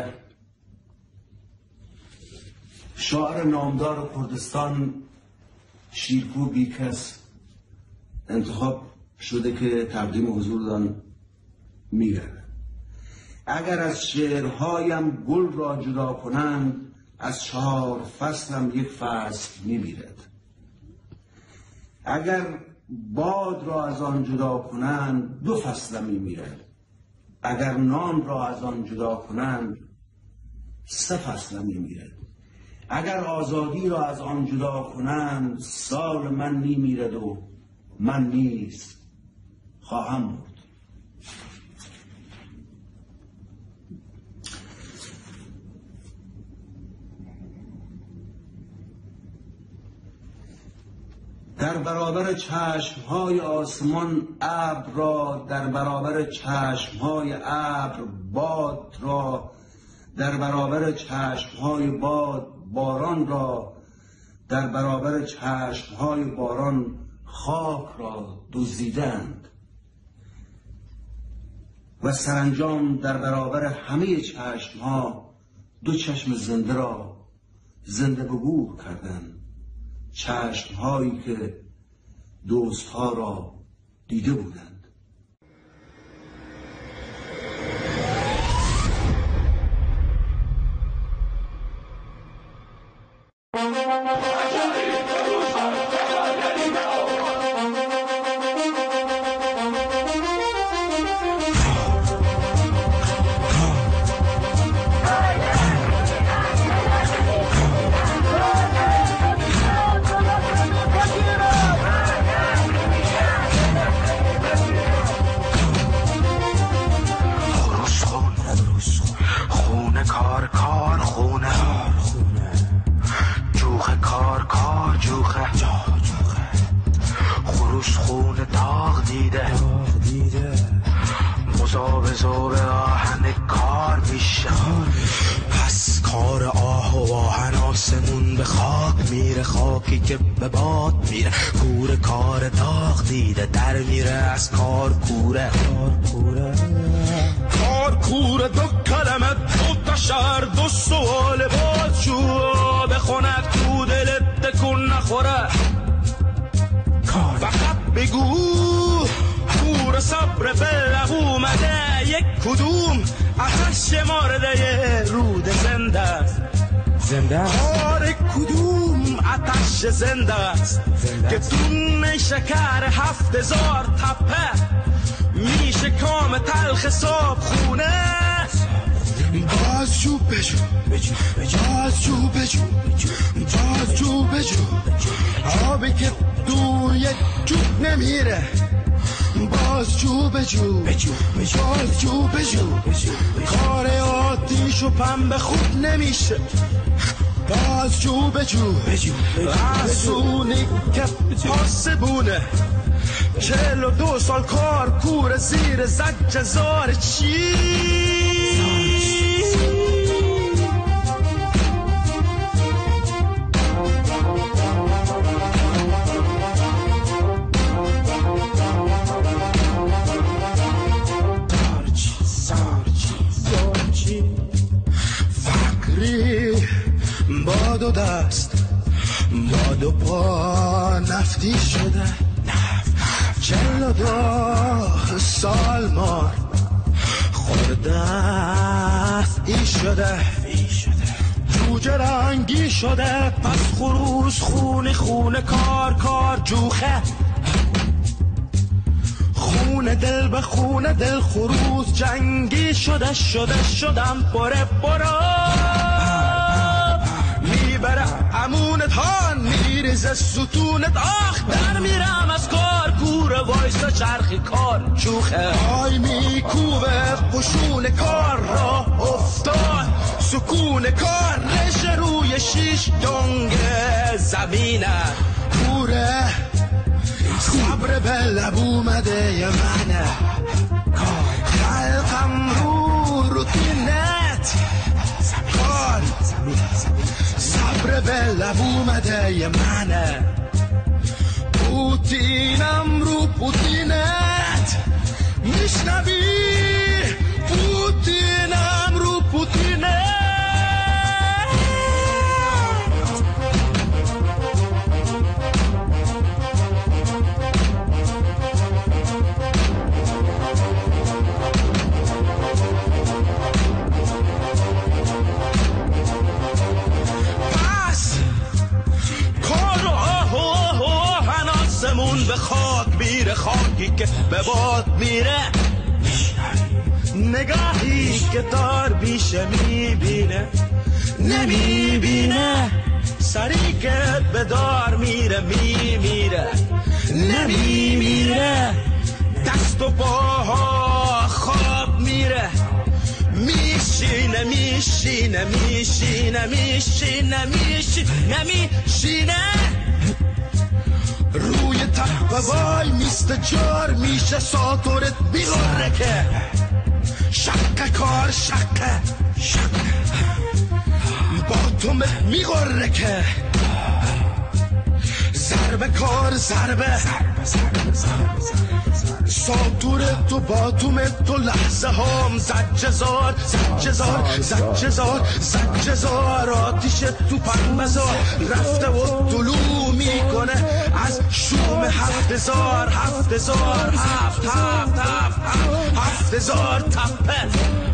شاعر نامدار کردستان شیرکو بیکس انتخاب شده که تقدیم حضورتان می‌گردد. اگر از شعرهایم گل را جدا کنند، از 4 فصلم یک فصل می‌میرد. اگر باد را از آن جدا کنند 2 فصلم می‌میرد. اگر نان را از آن جدا کنند 3 فصلم می‌میرد. اگر آزادی را از آن جدا کنند سال من می‌میرد و من نیز خواهم مرد. در برابر چشمهای آسمان ابر را، در برابر چشمهای ابر باد را، در برابر چشمهای باد باران را، در برابر چشمهای باران خاک را دزدیدند و سرانجام در برابر همه چشمها 2 چشم زنده را زنده به گور کردند. چشمهایی که دوستها را دیده بودند. میره، خاکی که به باد میره، کوره کار داغ دیده در میره از کار کوره. کار کوره دو کلمه، دو تا شهر، دو سوال بازجو بخوند تو دلت تکون نخوره. فقط بگو کور صبر به لب اومده، یک کدوم آتش مارده رود زنده است. کار کدوم آتش زنده است که دون شکر 7000 تپه میشه کام تلخ صاحب خونه. بازجو بجو، بازجو بجو، بازجو بجو، آبی که دوی جوب نمیره. بازجو بجو، بازجو بجو، کار آتیش و پنبه خوب نمیشه. بازجو بجو، رسونی که پاسبونه، 42 سال کار کور زیر زج زار چی؟ با دو دست با دو پا نفتی شده، 42 سال مار خورده است ای شده، جوجه رنگی شده، پس خروس خونه کار جوخه، خونه دل به خونه دل خروس جنگی شدم برا میبره امونت هان میریزه ستونت، آخ در میرم از کار کوره وایسا چرخی کار چوخه. آی میکوبه قشون کار را افتاد، سکون کار رشه روی 6 دنگ زمینه. کوره صبر به لب اومده ی منه، خلقم روتینت کار صبر به لب اومده ی منه. پوتینم رو پوتینت میشنوی، پوتینم رو پوتینت. به خاک میره، خاکی که به باد میره، نگاهی که دار بیشه میبینه نمیبینه، سری که به دار میره میمیره نمیمیره، دست و پاها خواب میره، میشینه روی تخت وای میست جار میشه، ساتورت بیغره که شقه کار شقه با تو میغره که ضربه کار ضربه ساتورت و باتومت و لحظه هم زجزار آتیش تو پنبزار رفته و طلوع میکنه از شوم 7000 تپه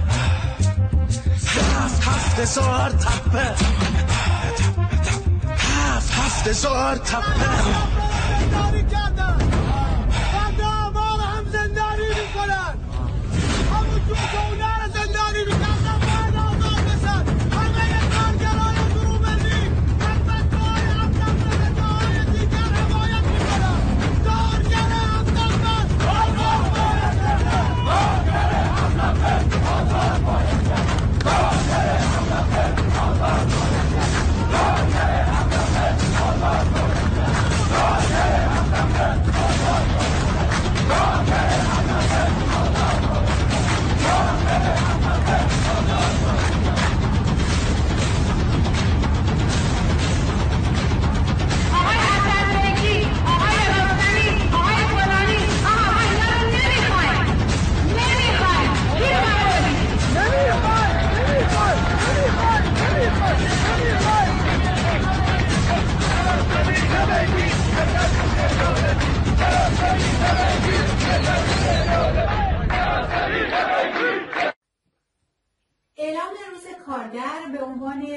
7000 تپه زندانی کردن بعد ما رو هم زندانی میکنن، همون جون که اونا رو زندانی میکردن باید آزاد بشن. همه کارگران دروبندی نسبتهای افزنهای دیگر حمایت میکنن. کارگر افزنبر آزاد باید کردن، کارگر افزنبر آزاد باید کردن، کارگر افزنبر آزاد باید کردن، کارگر افزنبر آزاد باید کردن.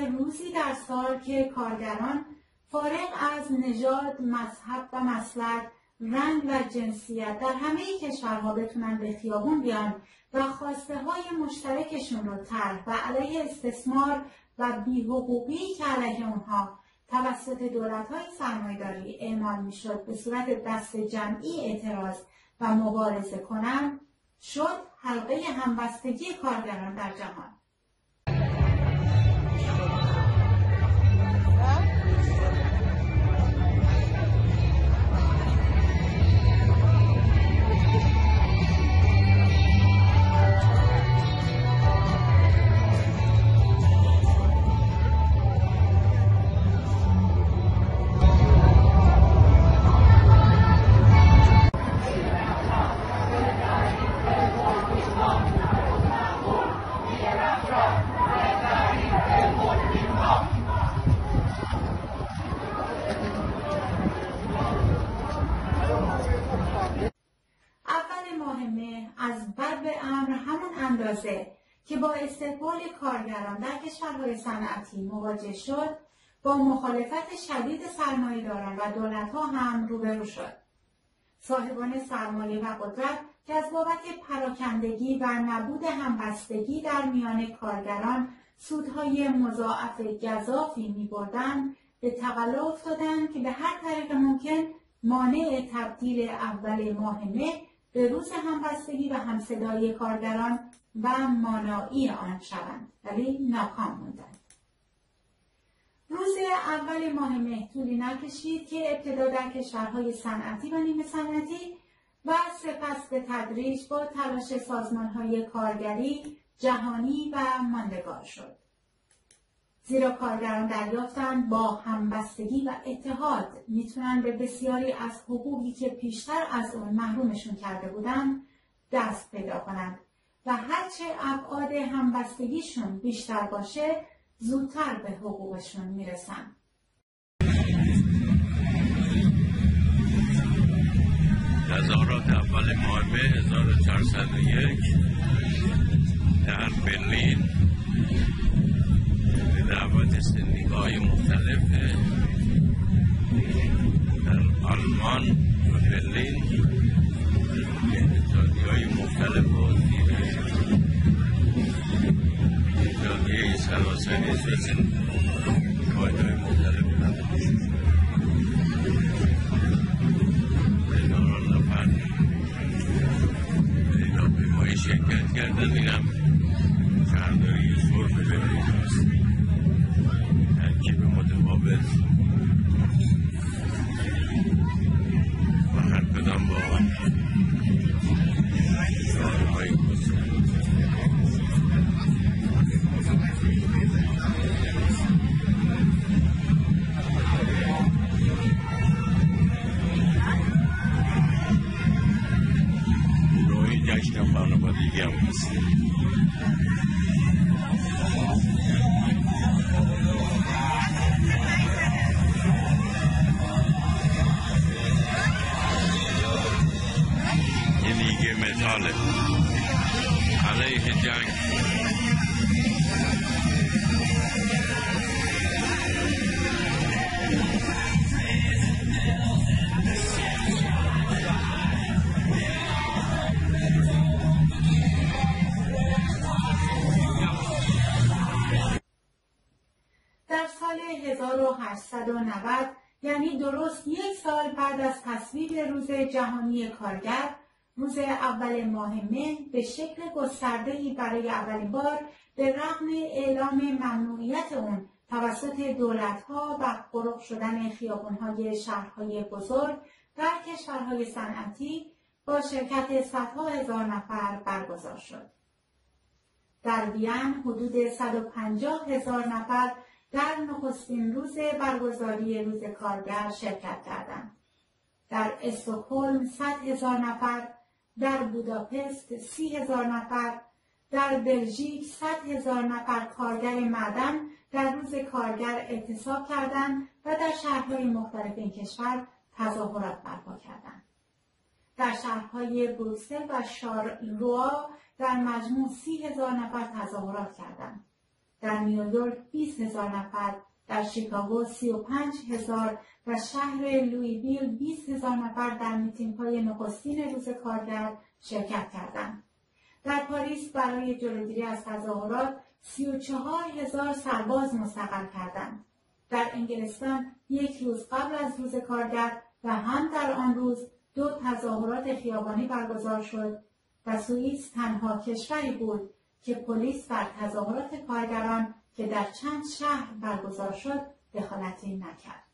روزی در سال که کارگران فارغ از نژاد، مذهب و مسلک، رنگ و جنسیت در همه کشورها بتونن به خیابون بیان و خواسته های مشترکشون رو طرح و علیه استثمار و بی‌حقوقی که علیه اونها توسط دولت‌های سرمایه‌داری اعمال می‌شد به صورت دست جمعی اعتراض و مبارزه کنند، شد حلقه همبستگی کارگران در جهان. که با استقبال کارگران در کشورهای صنعتی مواجه شد، با مخالفت شدید سرمایه‌داران و دولت‌ها هم روبرو شد. صاحبان سرمایه و قدرت که از بابت پراکندگی و نبود همبستگی در میان کارگران سودهای مضاعف گزافی می‌بردند، به تقلا افتادند که به هر طریق ممکن مانع تبدیل اول ماه مه به روز همبستگی و همصدایی کارگران و مانایی آن شوند، ولی ناکام موندند. روز اول ماه مه طولی نکشید که ابتدا در کشورهای صنعتی و نیمه صنعتی و سپس به تدریج با تلاش سازمانهای کارگری جهانی و ماندگار شد. زیرا کارگران دریافتند با همبستگی و اتحاد میتونن به بسیاری از حقوقی که پیشتر از اون محرومشون کرده بودند دست پیدا کنند و هرچه ابعاد همبستگیشون بیشتر باشه زودتر به حقوقشون میرسن. تظاهرات اول ماه مه 1401 در برلین به دعوت سندیکاهای مختلف در آلمان و برلین اتحادیه‌های مختلف و اتحادیه سراسری و سندیکاهای مختلف هزاران نفر در راهپیمایی شرکت کردند. این هم شهرداری سرخ برلین است. ترکیب متفاوت و هر کدام با شعارهای گسترده. نوعی جشن خانوادگی هم هست. یه لیگ متاله علیه جنگ. در سال 1890 یعنی درست یک سال بعد از تصویب روز جهانی کارگر، روز اول ماه مه به شکل گسترده‌ای برای اولین بار به رغم اعلام ممنوعیت اون توسط دولت‌ها و غرق شدن خیابان‌های شهرهای بزرگ در کشورهای صنعتی با شرکت صدها هزار نفر برگزار شد. در وین حدود 150,000 نفر در نخستین روز برگزاری روز کارگر شرکت کردند. در استکهلم 100,000 نفر، در بوداپست 30,000 نفر، در بلژیک 100,000 نفر کارگر معدن در روز کارگر اعتصاب کردند و در شهرهای مختلف این کشور تظاهرات برپا کردند. در شهرهای بروکسل و شارلروا در مجموع 30,000 نفر تظاهرات کردند. در نیویورک 20,000 نفر، در شیکاگو 35,000 و شهر لویویل 20,000 نفر در میتینگ‌های نخستین روز کارگر شرکت کردند. در پاریس برای جلوگیری از تظاهرات 34,000 سرباز مستقر کردند. در انگلستان یک روز قبل از روز کارگر و هم در آن روز 2 تظاهرات خیابانی برگزار شد و سوئیس تنها کشوری بود که پلیس بر تظاهرات کارگران که در چند شهر برگزار شد دخالتی نکرد.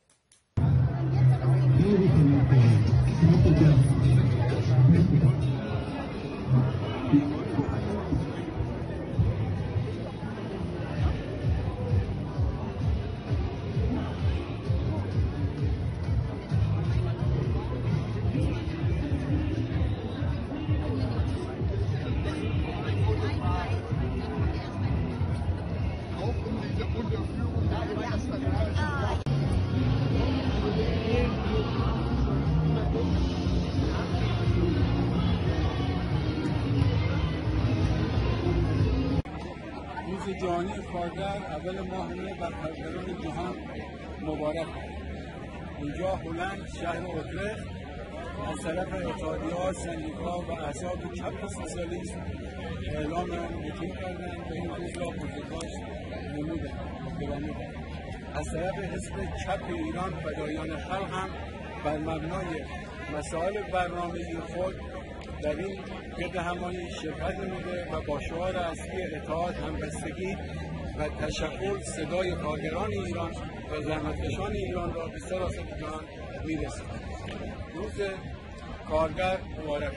روز جهانی کارگر اول ماه مه بر کارگران جهان مبارک. اینجا هلند شهر اتریخت از طرف اتحادیه‌ها، سندیکا و احزاب چپ سوسیالیست اعلام میتینگ کردند و این روز را بزرگداشت نمودند. از طرف حزب چپ ایران فدایان خلق هم بر مبنای مسائل برنامه‌ای خود در این گرد همایی شرکت نموده و با شعار اصلی اتحاد، همبستگی و تشکل صدای کارگران ایران و زحمتکشان ایران را به سراسر جهان می‌رساند. روز کارگر مبارک.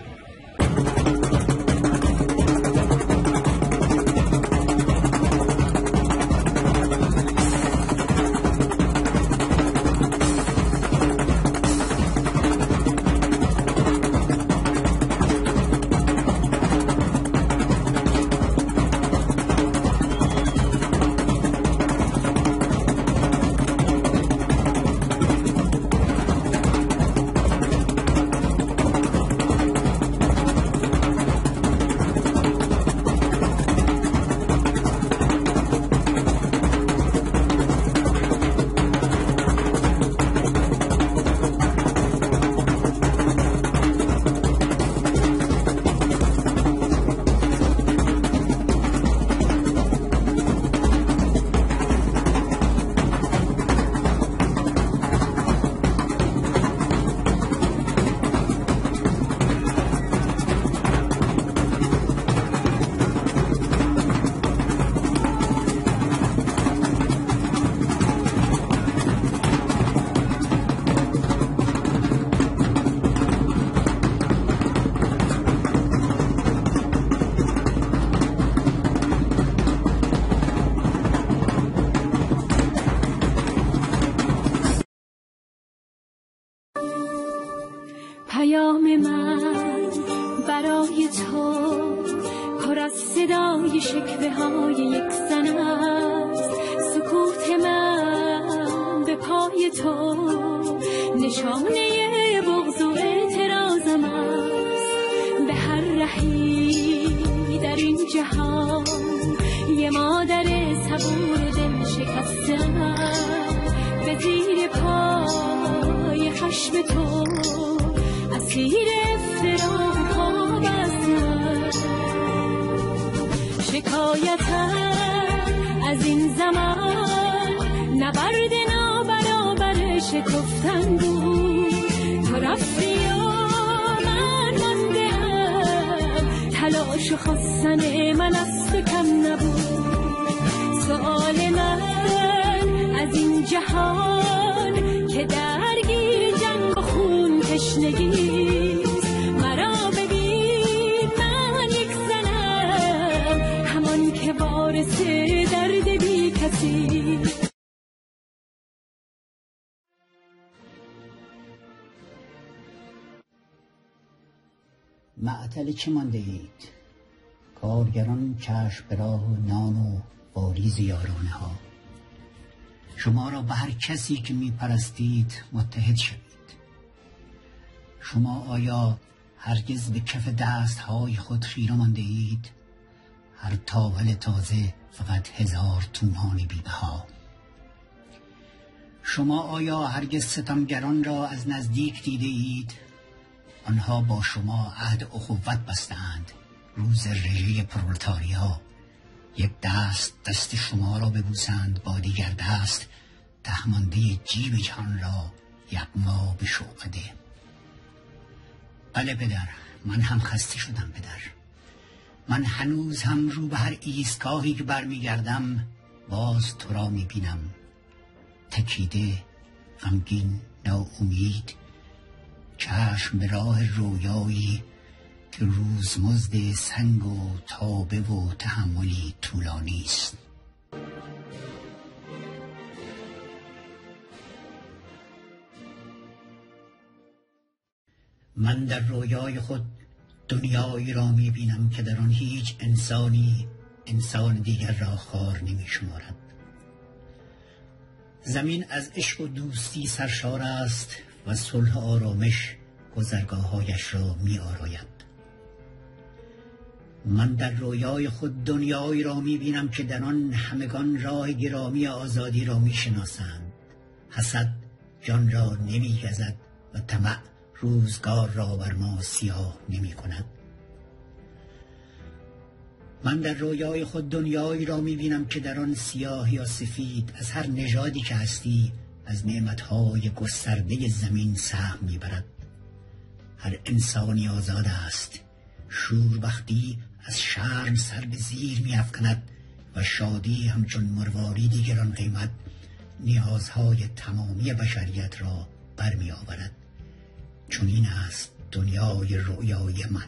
پیام من برای تو پر از صدای شکوه های یک زن است. سکوت من به پای تو نشانه بغض و اعتراضم است. به هر رهی در این جهان یه مادر صبور دل شکستم. به زیر پای خشم تو اسیر افتراق ها بستم. شکایتم از این زمان نبرد نابرابر شکفتن بود. تو رفتی و من ماندم، تلاش و خواستن من از تو کم نبود. سؤال من از این جهان که درگیر جنگ و خون تشنگیست، مرا ببین من یک زنم، همان که وارث درد بی کسی. معطل چه مانده اید؟ کارگران چشم به راه و نان و واریز یارانه ها. شما را به هر کسی که می پرستید متحد شوید. شما آیا هرگز به کف دست های خود خیره مانده اید؟ هر تاول تازه فقط 1000 تومان بی‌بها. شما آیا هرگز ستمگران را از نزدیک دیده اید؟ آنها با شما عهد اخوت بستند. روز رژه پرولتاریا، یک دست شما را ببوسند، با دیگر دست تهمانده جیب جهان را یغما به شعبده. بله پدر، من هم خسته شدم پدر. من هنوز هم رو به هر ایستگاهی که برمیگردم باز تو را میبینم، تکیده، غمگین، ناامید، چشم به راه رویایی که روزمزد سنگ و تابه و تحملی طولانی است. من در رویای خود دنیایی را می‌بینم که در آن هیچ انسانی انسان دیگر را خوار نمی‌شمارد. زمین از عشق و دوستی سرشار است و صلح و آرامش گذرگاه‌هایش را می‌آراید. من در رویای خود دنیایی را می‌بینم که در آن همگان راه گرامی آزادی را می‌شناسند. حسد جان را نمی‌گزد و طمع روزگار را بر ما سیاه نمی‌کند. من در رویای خود دنیایی را می‌بینم که در آن سیاه یا سفید از هر نژادی که هستی از نعمت‌های گسترده زمین سهم می‌برد. هر انسانی آزاد است. شوربختی از شرم سر به زیر می‌افکند و شادی همچون مرواریدی گران قیمت نیازهای تمامی بشریت را برمی‌آورد. چون این است دنیای رویای من.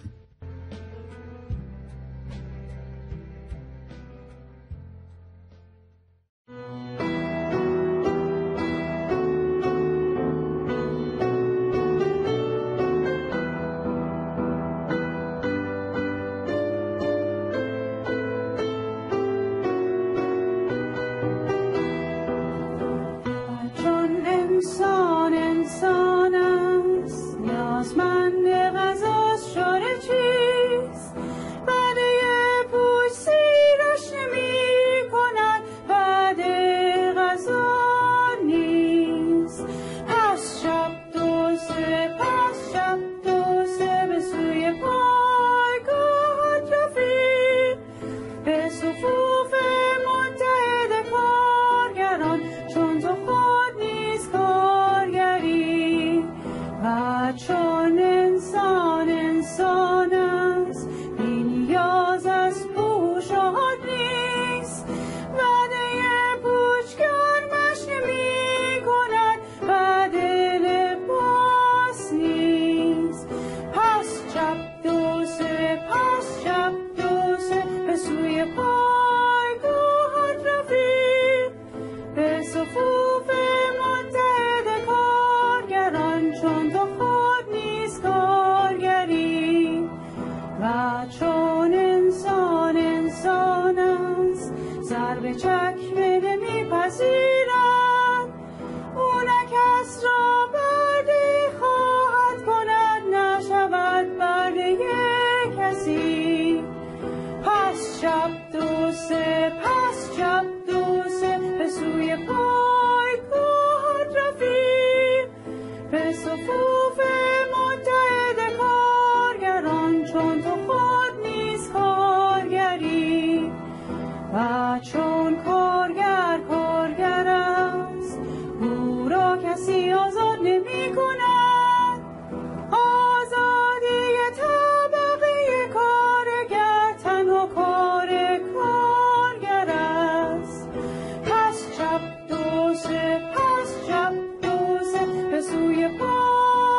به سوی پای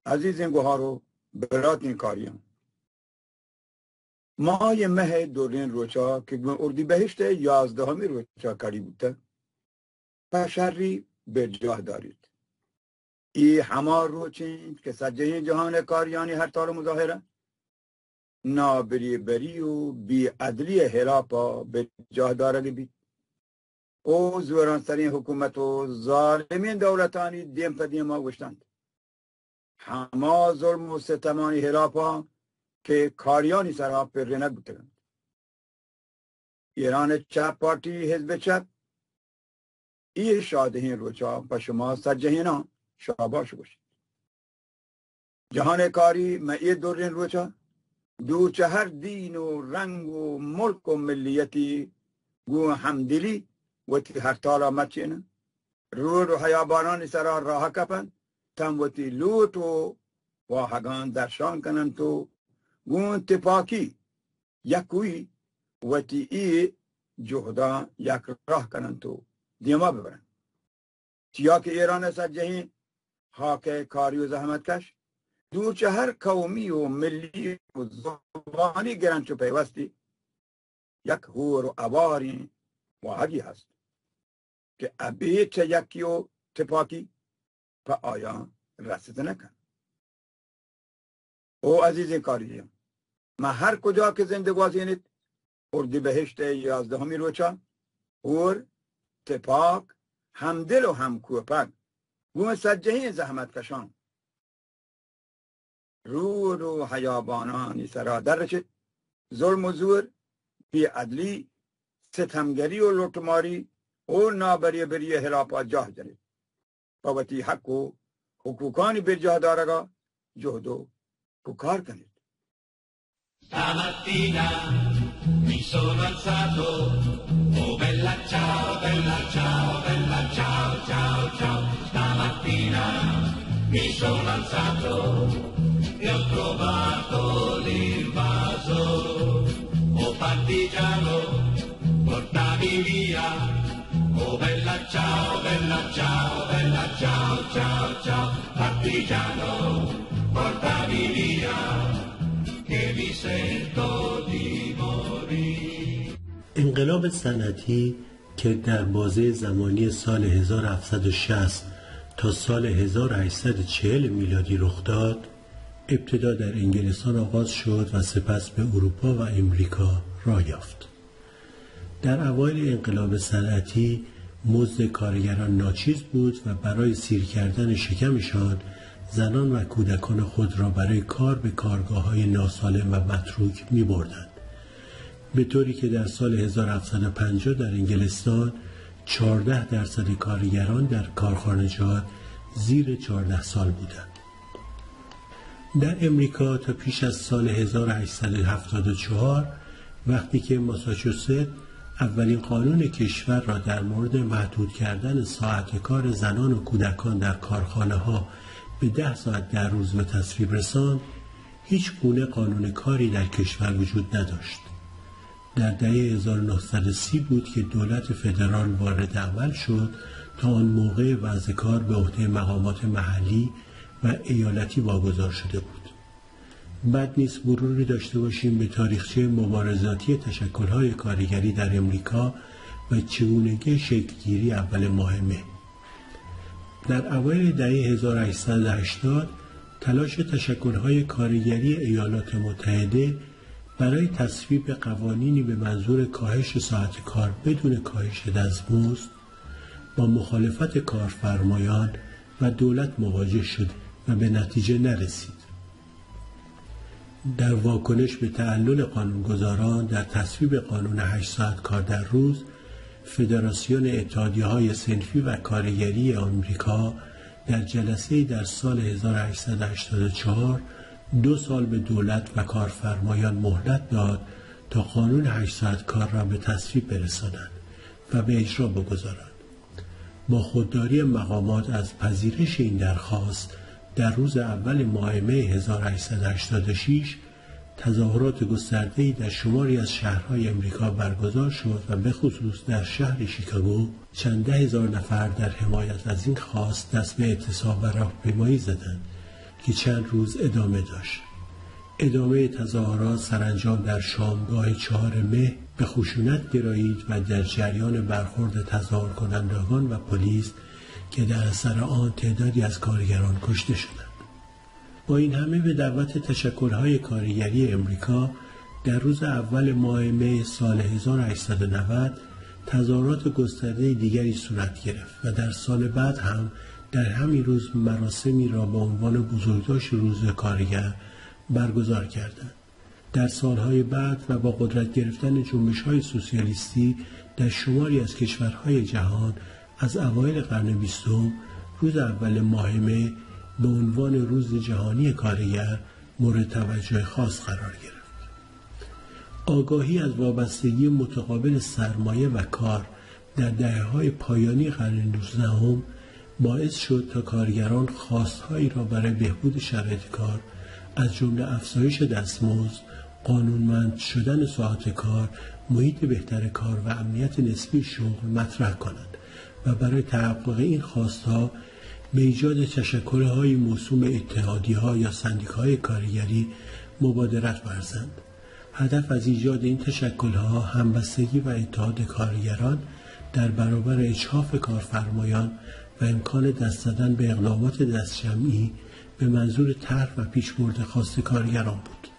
عزیزین گوهارو براتین کاریان ماه مه دورین روچا که اردیبهشت 11 روچا کاری بوده پشری به جاه دارید ای همه روچین که سجه جهان کاریانی هر تار مظاهره نابری بری و بی عدلی هلاپا به جاه داره بید او زورانسرین حکومت و ظالمین دولتانی دیم پدیم ما گوشتند همه ظلم و ستمانی هلاپا که کاریانی سرها پر رنگ بودند ایران چپ پارتی حزب چپ ای شادهین روچا پا شما سجهینا شاباش باشید جهان کاری مئی دورین روچا دو چهر دین و رنگ و ملک و ملیتی گو همدلی و تی هر تالا مچینه رود و حیابانانی سرها راه کپن تم و تی لوت و واحگان درشان کنن تو گون تپاکی یکوی و تی ای جهدا یک راه کنن تو دیما ببرن تیا که ایران سجهین حاک کاری و زحمت کش دو چهر قومی و ملی و زبانی گرنچ و پیوستی یک هور و عواری واحدی هست که ابی چه یکی و تپاکی پا آیا رسید نکن او عزیز کاری ما هر کجا که زندگوازینید اردیبهشت 11 روچا اور تپاک همدل و همکوپک گوه سجهین زحمت کشان رود و حیابانانی سرا در رشد ظلم و زور بیعدلی ستمگری و لطماری اور نابری بری هلاپا جاه جنید باوتی حق و حقوقانی بر جاه دارگا جهد و پکار کنید Stamattina mi sono alzato, oh bella ciao, bella ciao, bella ciao, ciao, ciao. Stamattina mi sono alzato e ho trovato l'invaso, oh partigiano, portami via, oh bella ciao, bella ciao, bella ciao, ciao, ciao. Partigiano, portami via. انقلاب صنعتی که در بازه زمانی سال 1760 تا سال 1840 میلادی رخ داد، ابتدا در انگلستان آغاز شد و سپس به اروپا و امریکا راه یافت. در اوایل انقلاب صنعتی مزد کارگران ناچیز بود و برای سیر کردن شکمشان زنان و کودکان خود را برای کار به کارگاه‌های ناسالم و متروک می‌بردند. به طوری که در سال 1750 در انگلستان 14% کارگران در کارخانجات زیر 14 سال بودند. در امریکا تا پیش از سال 1874 وقتی که ماساچوست اولین قانون کشور را در مورد محدود کردن ساعت کار زنان و کودکان در کارخانه‌ها به 10 ساعت در روز به تصویب رساند، هیچ گونه قانون کاری در کشور وجود نداشت. در دهه 1930 بود که دولت فدرال وارد عمل شد. تا آن موقع وضع کار به عهده مقامات محلی و ایالتی واگذار شده بود. بد نیست مروری داشته باشیم به تاریخچه مبارزاتی تشکل‌های کارگری در امریکا و چگونگی شکل‌گیری اول ماه مه. در اوایل دهه 1880 تلاش تشکل‌های کارگری ایالات متحده برای تصویب قوانینی به منظور کاهش ساعت کار بدون کاهش دستمزد با مخالفت کارفرمایان و دولت مواجه شد و به نتیجه نرسید. در واکنش به تعلل قانونگذاران در تصویب قانون 8 ساعت کار در روز، فدراسیون اتحادیه‌های صنفی و کارگری آمریکا در جلسه‌ای در سال 1884 2 سال به دولت و کارفرمایان مهلت داد تا قانون 8 ساعت کار را به تصویب برسانند و به اجرا بگذارند. با خودداری مقامات از پذیرش این درخواست در روز اول ماه مه 1886 تظاهرات گسترده‌ای در شماری از شهرهای امریکا برگزار شد و به خصوص در شهر شیکاگو چند ده هزار نفر در حمایت از این خواست دست به اعتصاب و راهپیمایی زدند که چند روز ادامه داشت. ادامه تظاهرات سرانجام در شامگاه 4 مهر به خشونت گرایید و در جریان برخورد تظاهر کنندگان و پلیس که در اثر آن تعدادی از کارگران کشته شدند. با این همه به دعوت تشکل‌های کارگری امریکا در روز اول ماه می سال 1890 تظاهرات گسترده دیگری صورت گرفت و در سال بعد هم در همین روز مراسمی را به عنوان بزرگداشت روز کارگر برگزار کردند. در سالهای بعد و با قدرت گرفتن جنبش‌های سوسیالیستی در شماری از کشورهای جهان از اوایل قرن 20 روز اول ماه می به عنوان روز جهانی کارگر مورد توجه خاص قرار گرفت. آگاهی از وابستگی متقابل سرمایه و کار در دهه‌های پایانی قرن 19 باعث شد تا کارگران خواستهایی را برای بهبود شرایط کار از جمله افزایش دستمزد، قانونمند شدن ساعات کار، محیط بهتر کار و امنیت نسبی شغل مطرح کنند و برای تحقق این خواستها به ایجاد تشکل‌های موسوم اتحادیه‌ها یا سندیکاهای کارگری مبادرت ورزند. هدف از ایجاد این تشکل‌ها همبستگی و اتحاد کارگران در برابر اجحاف کارفرمایان و امکان دست زدن به اقدامات دستجمعی به منظور طرح و پیشبرد خواست کارگران بود.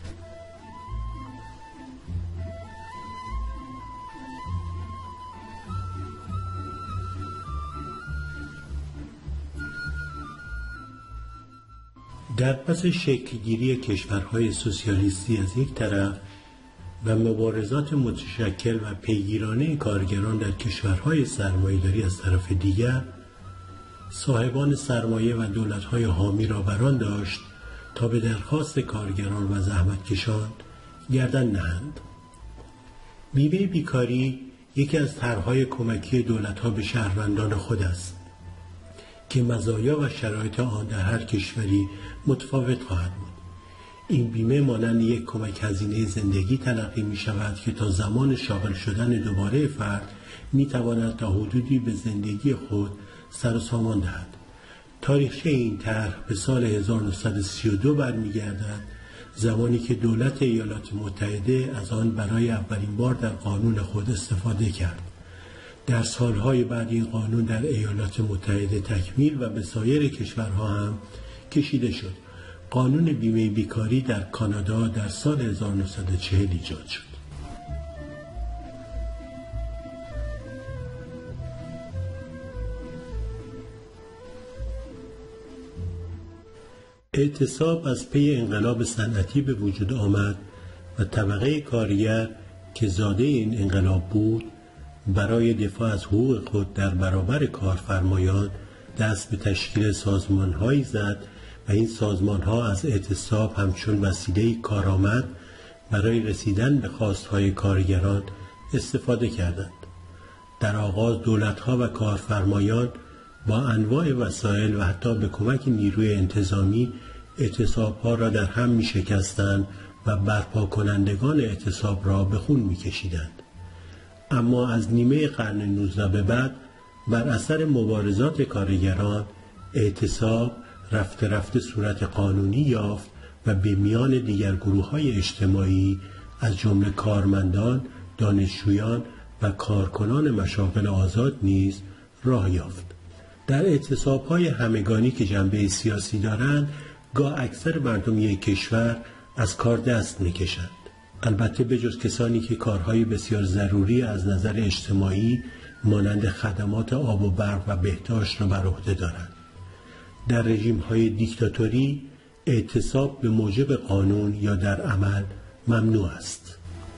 در پس شکلگیری کشورهای سوسیالیستی از یک طرف و مبارزات متشکل و پیگیرانه کارگران در کشورهای سرمایه‌داری از طرف دیگر، صاحبان سرمایه و دولت‌های حامی را بران داشت تا به درخواست کارگران و زحمتکشان گردن نهند. بیمه بیکاری یکی از طرح‌های کمکی دولت‌ها به شهروندان خود است که مزایا و شرایط آن در هر کشوری متفاوت خواهد بود. این بیمه مانند یک کمک هزینه زندگی تلقی می شود که تا زمان شاغل شدن دوباره فرد می تواند تا حدودی به زندگی خود سر و سامان دهد. تاریخچه این طرح به سال 1932 برمیگردد، زمانی که دولت ایالات متحده از آن برای اولین بار در قانون خود استفاده کرد. در سالهای بعد این قانون در ایالات متحده تکمیل و به سایر کشورها هم کشیده شد. قانون بیمه بیکاری در کانادا در سال 1940 ایجاد شد. اعتصاب از پی انقلاب صنعتی به وجود آمد و طبقه کارگر که زاده این انقلاب بود برای دفاع از حقوق خود در برابر کارفرمایان دست به تشکیل سازمان‌هایی زد و این سازمان‌ها از اعتصاب همچون وسیله کارآمد برای رسیدن به خواست‌های کارگران استفاده کردند. در آغاز دولت‌ها و کارفرمایان با انواع وسایل و حتی به کمک نیروی انتظامی اعتصاب‌ها را در هم می‌شکستند و برپا کنندگان اعتصاب را به خون می‌کشیدند. اما از نیمه قرن 19 به بعد بر اثر مبارزات کارگران اعتصاب رفته رفته صورت قانونی یافت و به میان دیگر گروه‌های اجتماعی از جمله کارمندان، دانشجویان و کارکنان مشاغل آزاد نیز راه یافت. در اعتصاب‌های همگانی که جنبه سیاسی دارند، گاه اکثر مردم یک کشور از کار دست می‌کشند. البته به جز کسانی که کارهای بسیار ضروری از نظر اجتماعی مانند خدمات آب و برق و بهداشت را بر عهده دارند. در رژیم‌های دیکتاتوری اعتصاب به موجب قانون یا در عمل ممنوع است.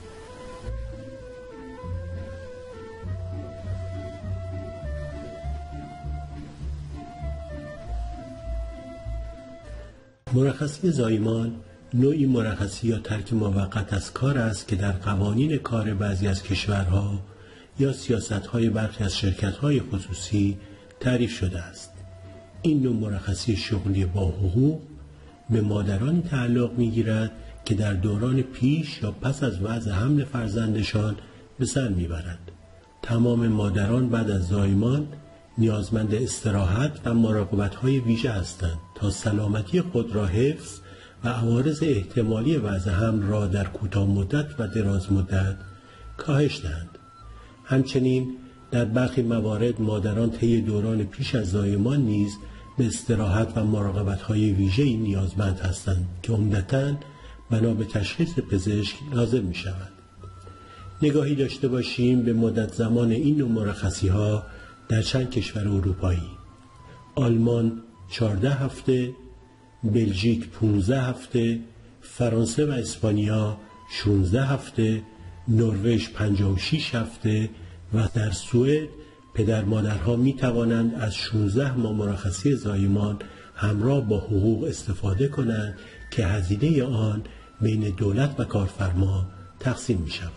مرخصی زایمان نوعی مرخصی یا ترک موقت از کار است که در قوانین کار بعضی از کشورها یا سیاست‌های برخی از شرکت‌های خصوصی تعریف شده است. این نوع مرخصی شغلی با حقوق به مادرانی تعلق می‌گیرد که در دوران پیش یا پس از وضع حمل فرزندشان به سر می‌برند. تمام مادران بعد از زایمان نیازمند استراحت و مراقبت‌های ویژه هستند تا سلامتی خود را حفظ و عوارض احتمالی وضع حمل را در کوتاه مدت و دراز مدت کاهش دهند. همچنین در برخی موارد مادران طی دوران پیش از زایمان نیز به استراحت و مراقبت‌های ویژه‌ای نیازمند هستند که عمدتاً بنا به تشخیص پزشک لازم می‌شود. نگاهی داشته باشیم به مدت زمان این نوع مرخصی‌ها در چند کشور اروپایی: آلمان 14 هفته، بلژیک 15 هفته، فرانسه و اسپانیا 16 هفته، نروژ 56 هفته و در سوئد پدر مادرها می توانند از 16 ماه مرخصی زایمان همراه با حقوق استفاده کنند که هزینه آن بین دولت و کارفرما تقسیم می شود.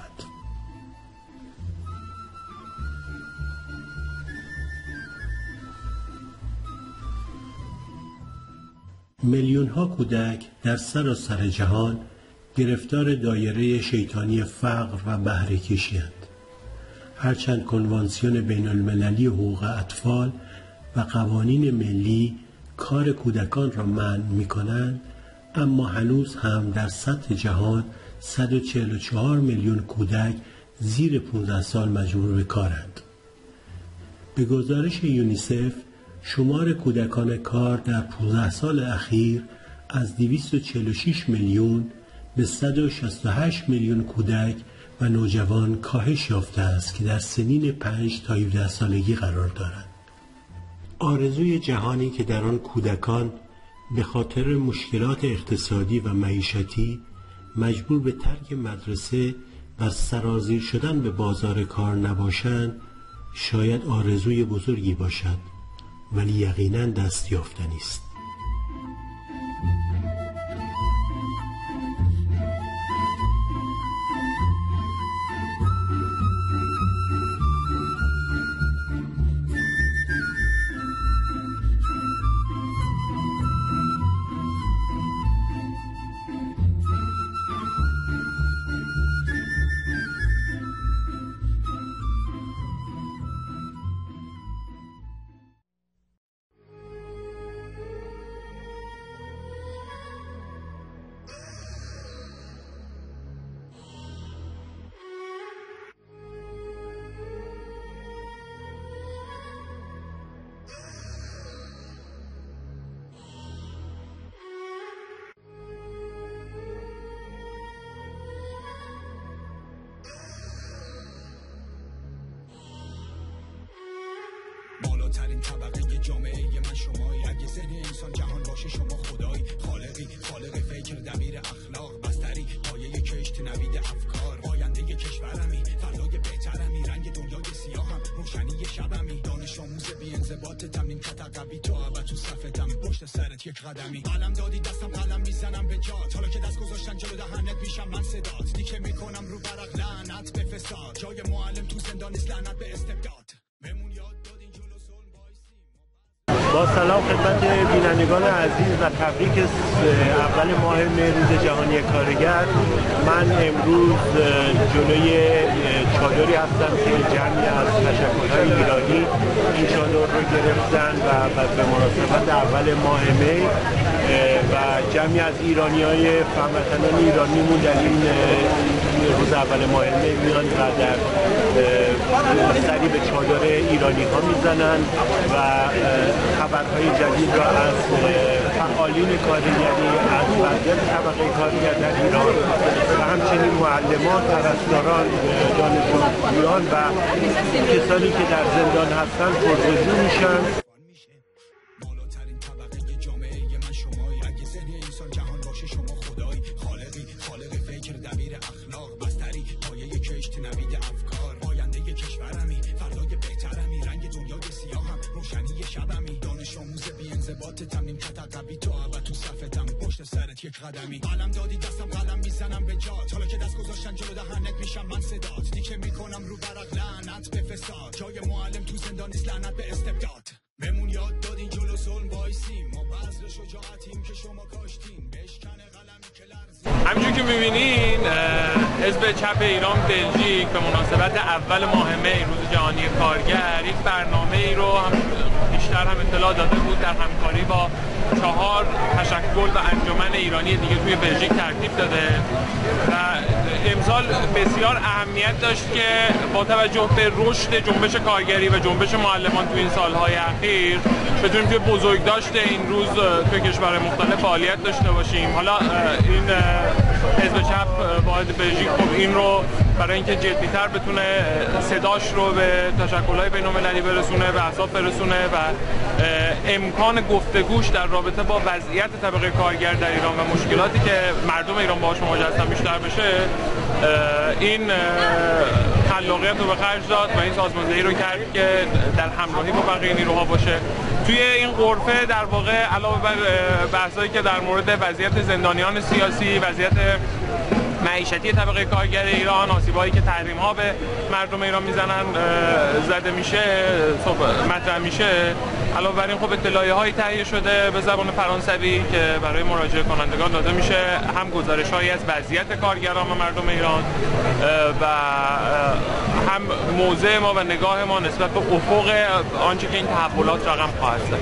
میلیون ها کودک در سراسر جهان گرفتار دایره شیطانی فقر و بهره کشی‌اند. هرچند کنوانسیون بین المللی حقوق اطفال و قوانین ملی کار کودکان را منع می‌کنند، اما هنوز هم در سطح جهان 144 میلیون کودک زیر 15 سال مجبور به کارند. به گزارش یونیسف شمار کودکان کار در 15 سال اخیر از 246 میلیون به 168 میلیون کودک و نوجوان کاهش یافته است که در سنین 5 تا 17 سالگی قرار دارند. آرزوی جهانی که در آن کودکان به خاطر مشکلات اقتصادی و معیشتی مجبور به ترک مدرسه و سرازیر شدن به بازار کار نباشند، شاید آرزوی بزرگی باشد، ولی یقیناً دست یافتنی است. بالاترین طبقه جامعه من شمایی، اگه ذهن انسان جهان باشه شما خدایی، خالقی خالق فکر دبیر اخلاق، بستری پایه کشت نوید افکار، آینده کشورمی فردای بهترمی، رنگ دنیای سیاهم روشنی شبمی، دانش آموز بی انضباط تمرین قطعی تو ابد تو صفتم پشت سرت یک قدمی، قلم دادی دستم قلم میزنم به جات، حالا که دست گذاشتن جلو دهنت میشم من صدات، دیگه میکنم رو ورق لعنت به فساد، جای معلم تو زندان است لعنت به استبداد. با سلام خدمت بینندگان عزیز و تبریک اول ماه مه روز جهانی کارگر. من امروز جلوی چادری هستم که جمعی از تشکل‌های ایرانی این چادر رو گرفتن و به مناسبت اول ماه مه و جمعی از ایرانی‌های هموطنان ایرانیمون در این روز اول ماه مه میان و در سری به چادر ایرانی‌ها میزنن و خبرهای جدید را از فعالین کارگری، از وضعیت طبقه کارگر در ایران و همچنین معلمان، پرستاران، دانش آموزان و کسانی که در زندان هستند پرسجو میشن. بالاترین طبقه جامعه من شمایی، اگه ذهن انسان جهان باشه شما خدایی، خالقی خالق فکر دبیر اخلاق، بستری پایه کشت نوید افکار، آینده کشورمی فردای بهترمی، رنگ دنیای سیاهم روشنی شبمی، دانش آموز بی انضباط تمرین قطعی تو ابد تو صفتم پشت سرت یک قدمی، قلم دادی دستم قلم میزنم به جات، حالا که دست گذاشتن جلو دهنت میشم من صدات، دیگه میکنم رو ورق لعنت به فساد، جای معلم تو زندان است لعنت به استبداد. بهمون یاد دادین جلو ظلم وایسیم، ما بذر شجاعتیم که شما کاشتین، بشکنه قلمی که لرزید. همینجور که میبینین حزب چپ ایران بلژیک به مناسبت اول ماه می روز جهانی کارگر یک برنامه‌ای رو هم بیشتر هم اطلاع داده بود در همکاری با 4 تشکل و انجمن ایرانی دیگه توی بلژیک ترتیب داده و امسال بسیار اهمیت داشت که با توجه به رشد جنبش کارگری و جنبش معلمان توی این سالهای اخیر بتونیم توی بزرگداشت این روز توی کشورهای مختلف فعالیت داشته باشیم. حالا این حزب چپ واحد بلژیک خب این رو برای اینکه جدی‌تر بتونه صداش رو به تشکل‌های بین‌المللی برسونه، به احزاب برسونه و امکان گفتگوش در رابطه با وضعیت طبقه کارگر در ایران و مشکلاتی که مردم ایران باهاش مواجه هستن بیشتر بشه، این خلاقیت رو به خرج داد و این سازماندهی رو کرد که در همراهی با بقیه نیروها باشه. توی این غرفه در واقع علاوه بر بحثایی که در مورد وضعیت زندانیان سیاسی، وضعیت معیشتی طبقه کارگر ایران، آسیبایی که تحریم‌ها به مردم ایران میزنن زده میشه، مطرح میشه، علاوه بر این خب اطلاعیه‌هایی تهیه شده به زبان فرانسوی که برای مراجعه کنندگان داده میشه، هم گزارش‌هایی از وضعیت کارگران و مردم ایران و هم موضع ما و نگاه ما نسبت به افق آنچه که این تحولات رقم خواهد زد.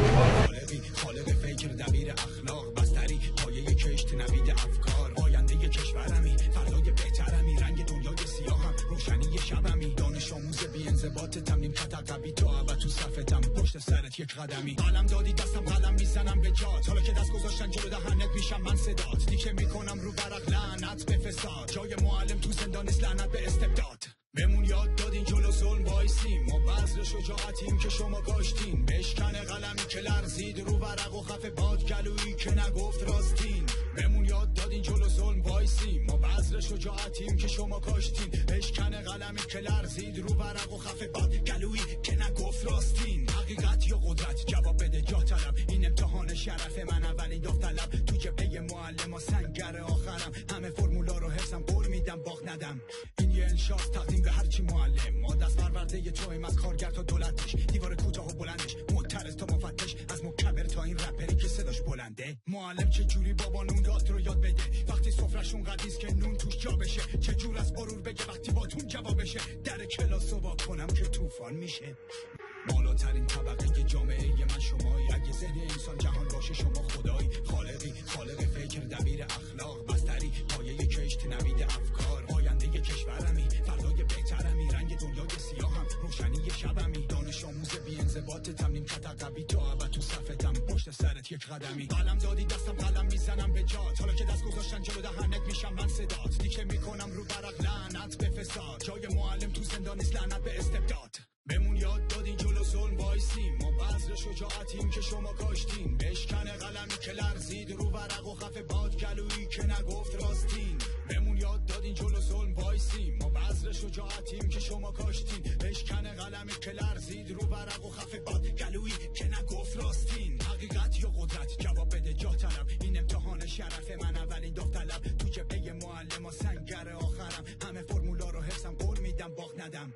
سرت یک قدمی قلم دادی دستم قلم میزنم به جات، حالا که دست گذاشتن جلو دهنت میشم من صدات، دیگه میکنم رو ورق لعنت به فساد، جای معلم تو زندان است لعنت به استبداد. بمون یاد دادین جلو ظلم وایسیم، ما بذر شجاعتیم که شما کاشتین، بشکنه قلمی که لرزید رو ورق و خفه باد گلویی که نگفت راستین. بمون یاد دادین جلو ظلم وایسیم، ما بذر شجاعتیم که شما کاشتین، بشکنه قلمی که لرزید رو ورق و خفه باد گلویی که نگفت راستین. حقیقت یا قدرت جواب بده جا طلب، این امتحان شرف من اولین داوطلب، تو جبهه معلم و سنگر آخرم، همه فرمولا رو حفظم قول میدم باغ ندم. این یه انشاء تقدیم به هرچی معلم، ما دست پرورده یه تویم از کارگر تا دولتش، دیوار کوتاه و بلندش، معترض تا مفتش، از مکبر تا این رپری که صداش بلنده. معلم چه جوری بابا نون داد رو یاد بده، وقتی سفرشون قدیس که نون توش جا بشه، چه جور از غرور بگه وقتی باتون جوابشه، در کلاسو با کنم که طوفان میشه. بالاترین طبقه جامعه من شمایی، اگه ذهن انسان جهان باشه شما خدایی، خالقی خالق فکر دبیر اخلاق، بستری پایه کشت نوید افکار، آینده کشورمی فردای بهترمی، رنگ دنیای سیاهم روشنی شبمی، دانش آموز بی انضباط تمرین کتقبی تا ابد تو صفتم پشت سرت یک قدمی. قلم دادی دستم قلم میزنم به جات، حالا که دست گذاشتن جلو دهنت میشم من صدات، دیگه میکنم رو ورق لعنت به فساد، جای معلم تو زندان است لعنت به استبداد. بمون یاد دادین جلو ظلم وایسیم، ما بذر شجاعتیم که شما کاشتین، بشکنه قلمی که لرزید رو ورق و خفه باد گلویی که نگفت راستین. بمون یاد دادین جلو ظلم وایسیم، ما بذر شجاعتیم که شما کاشتین، بشکنه قلمی که لرزید رو ورق و خفه باد گلویی که نگفت راستین. حقیقت یا قدرت جواب بده جا طلب، این امتحان شرف من اولین داوطلب، تو جبهه معلم و سنگر آخرم، همه فرمولا رو حفظم قول میدم باغ ندم.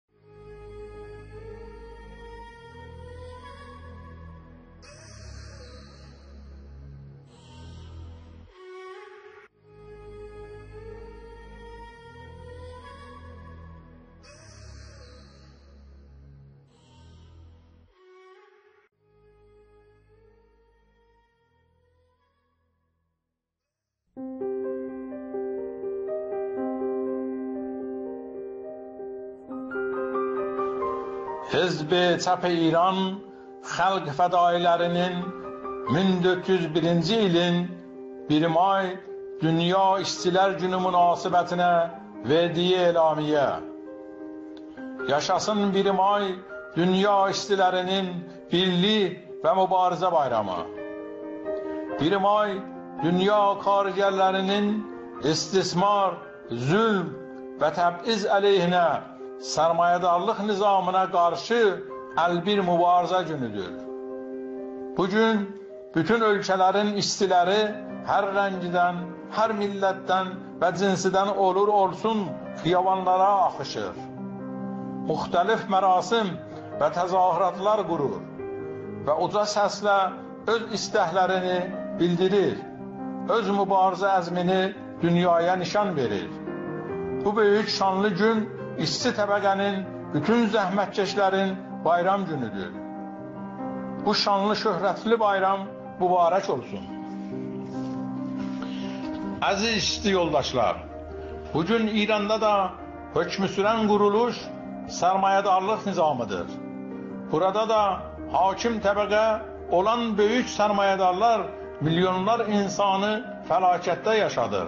Hizb Çap İran Xalq Fədailərinin 1401-ci ilin 1 may Dünya İşçilər Günü münasibətinə verdiyi elamiyə. Yaşasın 1 may Dünya İşçilərinin Birlik və Mübarizə Bayramı. 1 may Dünya Kargərlərinin istismar, zülm və təb'iz əleyhinə sərmayədarlıq nizamına qarşı əlbir mübarizə günüdür. Bugün bütün ölkələrin işçiləri hər rəngdən, hər millətdən və cinsidən olur olsun xiyabanlara axışır. Müxtəlif mərasim və təzahüratlar qurur və uca səslə öz istəklərini bildirir, öz mübarizə əzmini dünyaya nişan verir. bu büyük şanlı gün işçi təbəqənin, bütün zəhmətkeşlərin bayram günüdür. Bu şanlı şöhrətli bayram mübarək olsun. Əziz işçi yoldaşlar, bugün İranda da hökmü sürən quruluş sərmayədarlıq nizamıdır. Burada da hakim təbəqə olan böyük sərmayədarlar milyonlar insanı fəlakətdə yaşadır.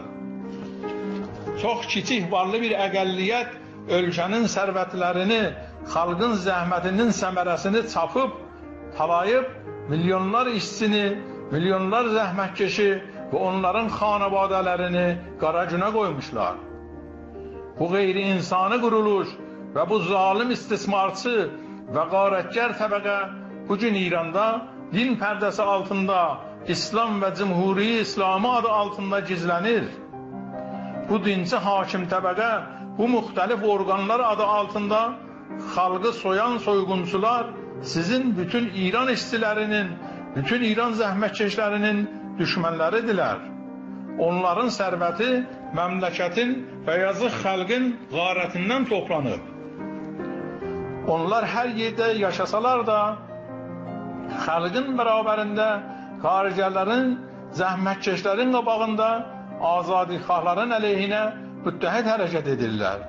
Çox kiçik varlı bir əqəlliyyət ölkənin sərvətlərini, xalqın zəhmətinin səmərəsini çapıb, talayıb, milyonlar işçini, milyonlar zəhmətkeşi və onların xanabadələrini qara günə qoymuşlar. Bu qeyri-insani quruluş və bu zalim istismarçı və qarətgər təbəqə bugün İranda din pərdəsi altında İslam və Cümhuri İslamı adı altında gizlənir. Bu dinçi hakim təbəqə bu müxtəlif orqanlar adı altında xalqı soyan soyğunçular sizin bütün İran işçilərinin, bütün İran zəhmətkeşlərinin düşmənləridirlər. Onların sərvəti məmləkətin və yazıq xalqın qarətindən toplanıb. Onlar hər yerdə yaşasalar da xalqın bərabərində xaricələrin, zəhmətkeşlərin qabağında azadixahların əleyhinə müttəhid hərəkət edirlər.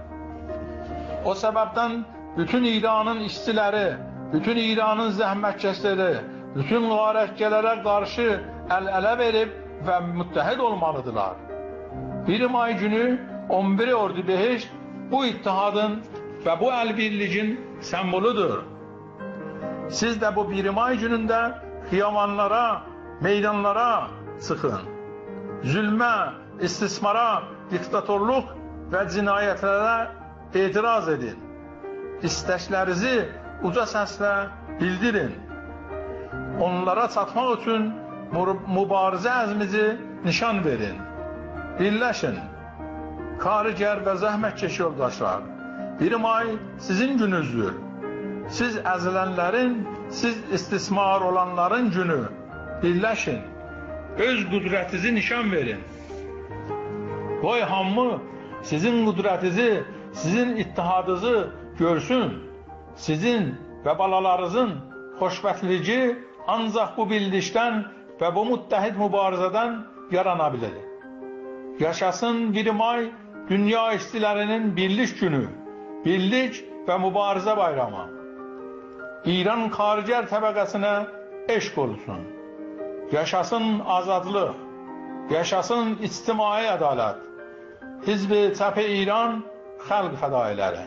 O səbəbdən bütün İranın işçiləri, bütün İranın zəhmətkeşləri, bütün qarətgələrə qarşı əl-ələ verib və müttəhid olmalıdırlar. 1 may günü 11 Ordubeheşt bu ittihadın və bu əlbirliğin sembolüdür. Siz də bu 1 may günündə xiyamanlara, meydanlara çıxın. Zülmə, istismara, diktatorluq və cinayətlərə etiraz edin. İstəklərinizi uca səslə bildirin. Onlara çatmaq üçün mübarizə əzminizi nişan verin. Birləşin. Karigər və zəhmətkeş yoldaşlar, 1 may sizin gününüzdür. Siz əzilənlərin, siz istismar olanların günü. Birləşin. Öz qüdrətinizi nişan verin. Qoy hamı sizin qüdrətinizi, sizin ittihadınızı görsün. Sizin və balalarınızın xoşbəxtliyi ancaq bu birlikdən və bu müttəhid mübarizədən yarana bilir. Yaşasın 1 may dünya işçilərinin birlik günü, birlik və mübarizə bayramı. İran karigər təbəqəsinə eşq olsun. Yaşasın azadlıq, yaşasın ictimai ədalət. Hizb-i Çap-ı İran xalq fədailəri.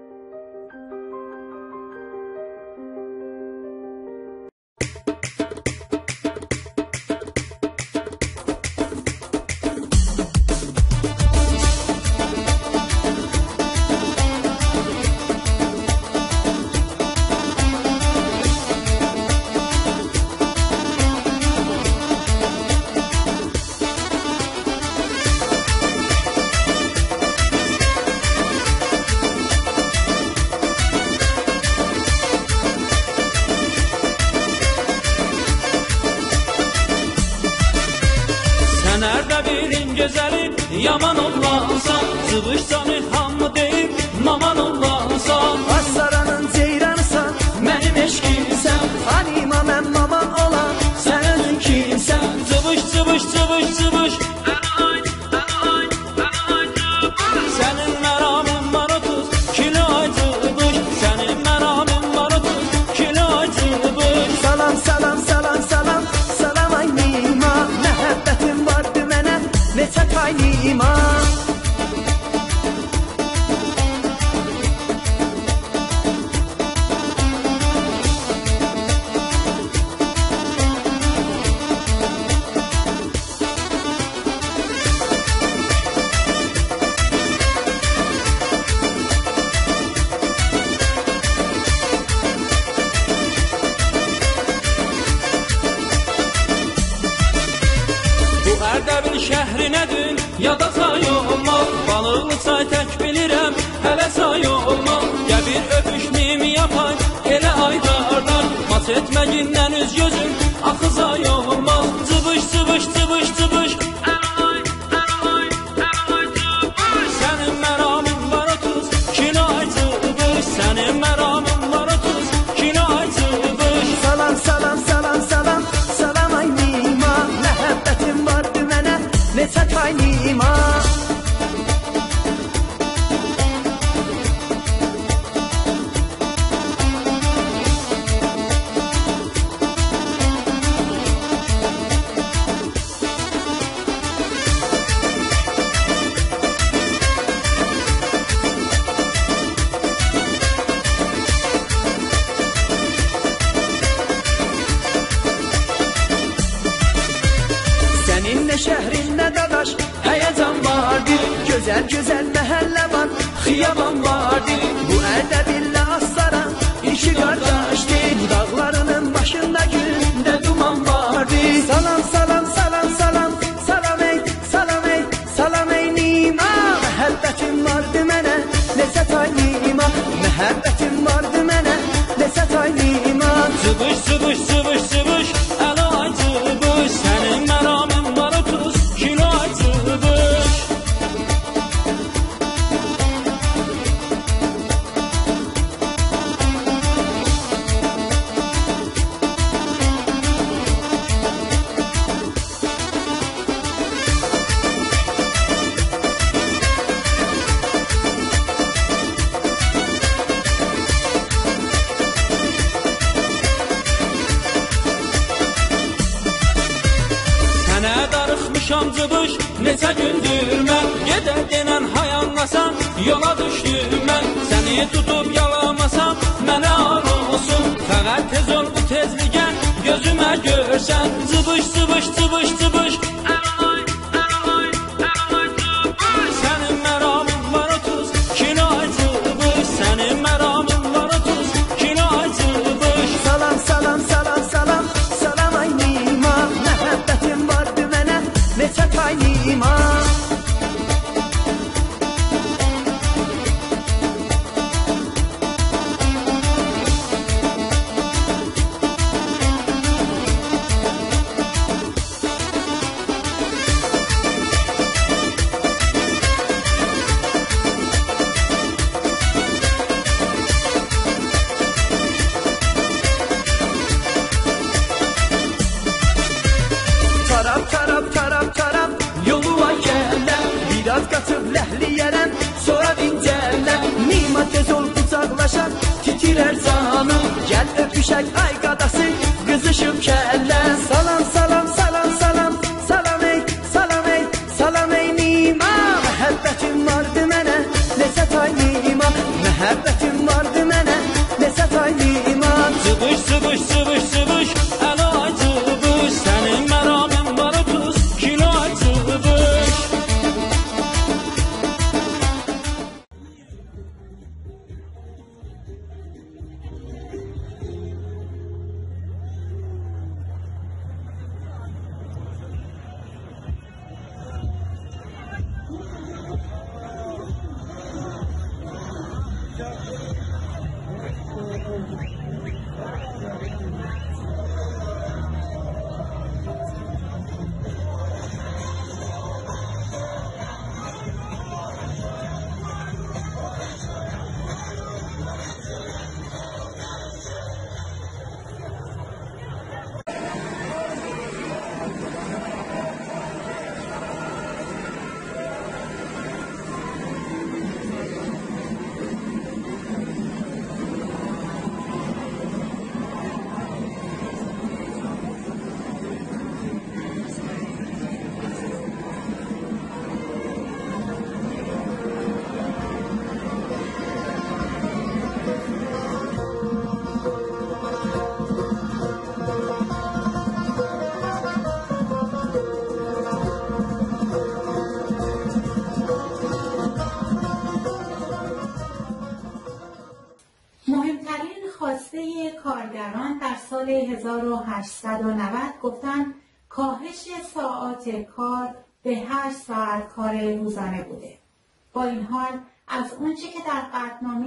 Yaman olansan, zıvışsanı hamı deyip maman olansan. Assaranın ceyranısan, mənim eşkimsən. Anima mən maman olan, sən özün kimsən. Zıvış, zıvış, zıvış, zıvış. Sənin məramın var 30 kilo acıbış. Sənin məramın var 30 kilo acıbış. Salam, salam, salam, salam, salam aynima. Məhəbbətim vardı mənə, neçə taynima. Ərdəbil şəhrinədir, yada say olmaq. Balıqlı çay tək bilirəm, hələ say olmaq. Ya bir öpüşməyimi yapay, elə aydardan. Maç etməgindən üz gözüm, axı say olmaq. Cıvış, cıvış, cıvış, cıvış. Sənin məramın Senin ne şehrin ne dadaş heyecan vardır. Güzel güzel mahalle var, xiyaban vardır. Bu Erdebil'le Astara iki kardeştir. Dağlarının başında günde duman vardır. Salam salam salam salam, salam ey, salam ey, salam ey nima. Məhəbbətim vardı mənə, ləzzət ay nima. Məhəbbətim vardı mənə, ləzzət ay nima. Cıbış cıbış cıbış cıbış, əli ay cıbış. Sənin məramın var 30 kilo ay cıbış. Darıxmışam cıbış, neçə gündür mən. Gedər denən hay anlasan, yola düşdüm mən. Səni tutub yalamasam, mənə ar olsun. Fəqət tez ol bu tezliyə, gözümə görsən. Cıbış cıbış cıbış cıbış, əlay, əlay, əlay cıbış. Sənin məramın var 30 kilo ay cıbış. Sənin məramın var 30 kilo ay cıbış. Salam salam salam salam, salam ay nima. Məhəbbətim vardı mənə, ləzzət ay nima. Tarap tarap tarap tarap yolu var yerler. Biraz katıp lehliyerem sonra dincələr. Nima tez ol qucaqlaşar titrer canım. Gel öpüşək ay qadası qızışıb kəllər. Salam salam salam salam, salam ey, salam ey, salam ey nima. Məhəbbətim vardı mənə, ləzzət ay nima. Məhəbbətim vardı mənə, ləzzət ay nima. Cıbış cıbış cıbış cıbış, əli ay cıbış. Sənin məramın var 30 kilo ay cıbış. خواسته کارگران در سال 1890 گفتند کاهش ساعات کار به 8 ساعت کار روزانه بوده. با این حال از اونچه که در قطعنامه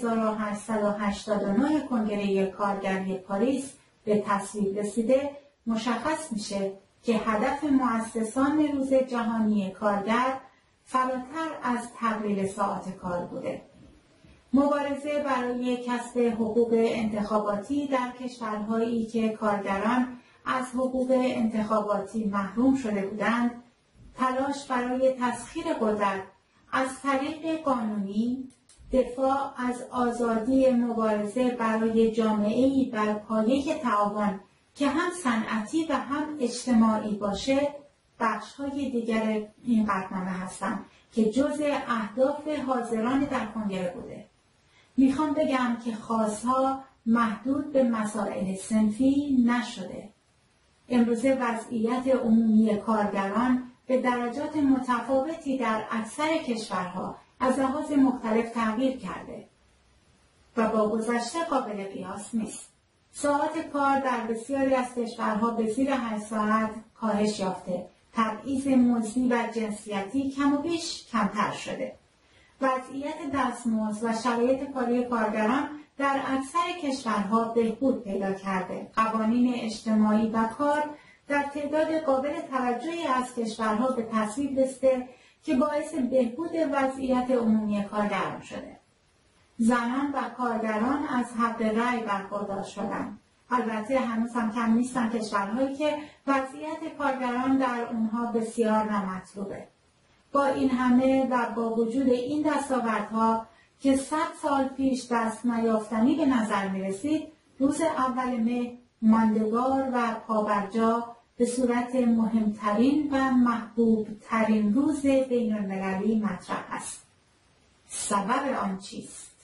1889 کنگره کارگری پاریس به تصویب رسیده مشخص میشه که هدف مؤسسان روز جهانی کارگر فراتر از تقلیل ساعات کار بوده. مبارزه برای کسب حقوق انتخاباتی در کشورهایی که کارگران از حقوق انتخاباتی محروم شده بودند، تلاش برای تسخیر قدرت از طریق قانونی، دفاع از آزادی مبارزه برای جامعه‌ای بر پایه تعاون که هم صنعتی و هم اجتماعی باشه، بخش‌های دیگر این قطعنامه هستند که جزء اهداف حاضران در کنگره بوده. میخوام بگم که خواستها محدود به مسائل صنفی نشده. امروزه وضعیت عمومی کارگران به درجات متفاوتی در اکثر کشورها از لحاظ مختلف تغییر کرده و با گذشته قابل قیاس نیست. ساعات کار در بسیاری از کشورها به زیر 8 ساعت کاهش یافته. تبعیض مزدی و جنسیتی کم و بیش کمتر شده. وضعیت دستمزد و شرایط کاری کارگران در اکثر کشورها بهبود پیدا کرده. قوانین اجتماعی و کار در تعداد قابل توجهی از کشورها به تصویب رسیده که باعث بهبود وضعیت عمومی کارگران شده. زنان و کارگران از حق رأی برخوردار شدند. البته هنوز هم کم نیستن کشورهایی که وضعیت کارگران در اونها بسیار نامطلوبه. با این همه و با وجود این دستاوردها که 100 سال پیش دست نیافتنی به نظر می رسید، روز اول مه ماندگار و پابرجا به صورت مهمترین و محبوب ترین روز بین المللی مطرح است. سبب آن چیست؟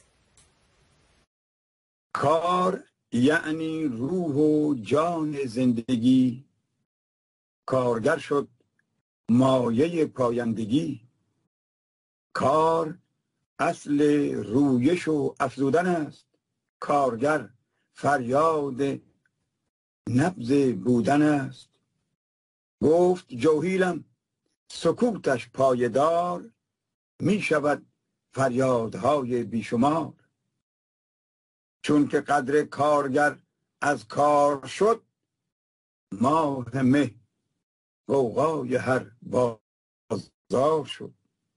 کار یعنی روح و جان زندگی. کارگر شد مایه پایندگی. کار اصل رویش و افزودن است. کارگر فریاد نبض بودن است. گفت جوهیلم سکوتش پایدار، می شود فریادهای بیشمار. چون که قدر کارگر از کار شد، ماه مه غوغای هر بازار شد.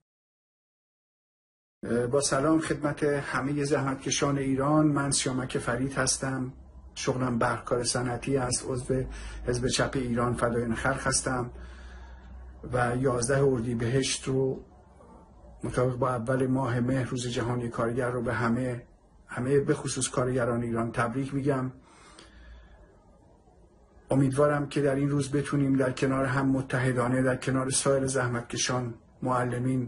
با سلام خدمت همه زحمتکشان ایران. من سیامک فرید هستم. شغلم برقکار صنعتی است. عضو حزب چپ ایران فدایان خلق هستم و 11 اردیبهشت رو مطابق با اول ماه مه روز جهانی کارگر رو به همه به خصوص کارگران ایران تبریک میگم. امیدوارم که در این روز بتونیم در کنار هم متحدانه، در کنار سایر زحمتکشان، معلمین،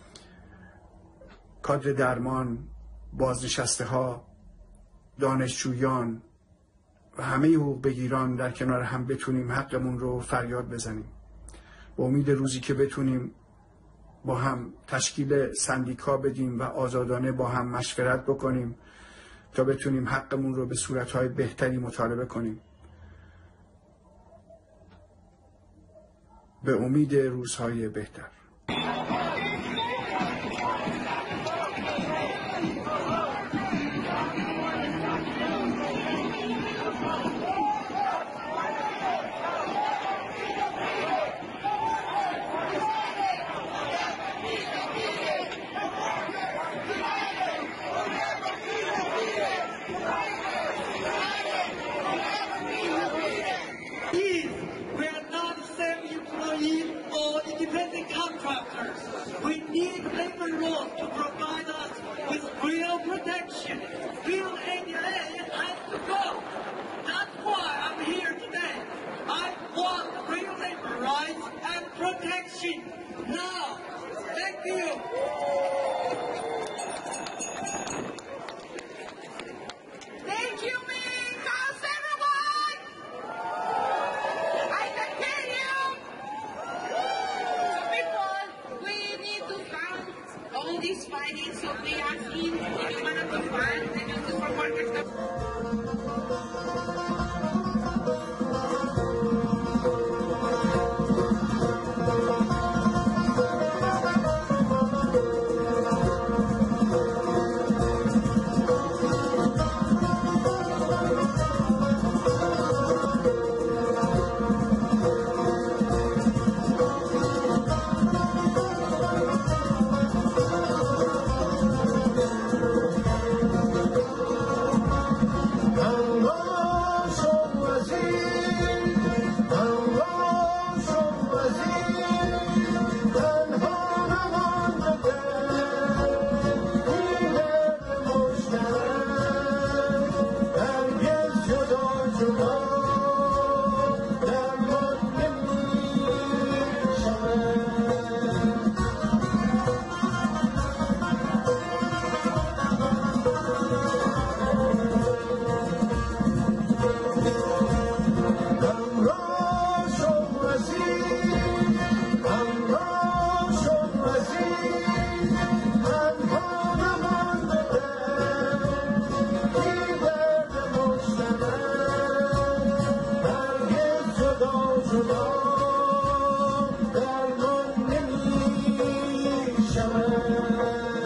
کادر درمان، بازنشسته ها، دانشجویان و همه حقوق بگیران در کنار هم بتونیم حقمون رو فریاد بزنیم. با امید روزی که بتونیم با هم تشکیل سندیکا بدیم و آزادانه با هم مشورت بکنیم تا بتونیم حقمون رو به صورتهای بهتری مطالبه کنیم. به امید روزهای بهتر. جدا درمان نمیشود.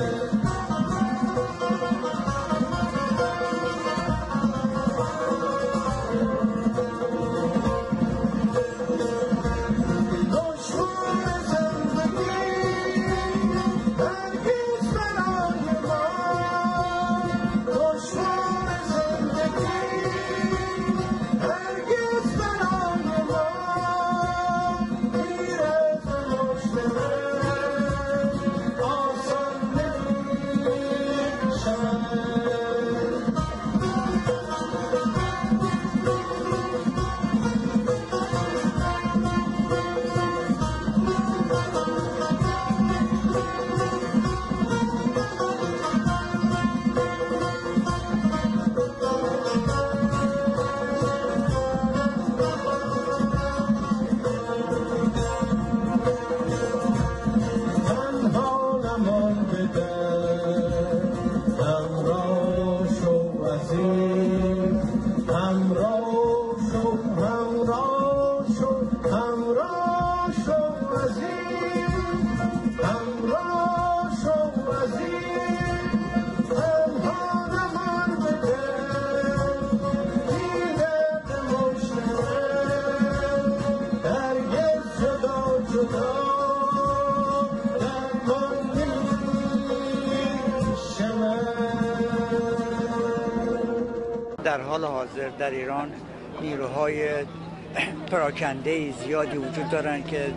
در حال حاضر در ایران نیروهای پراکنده زیادی وجود دارند که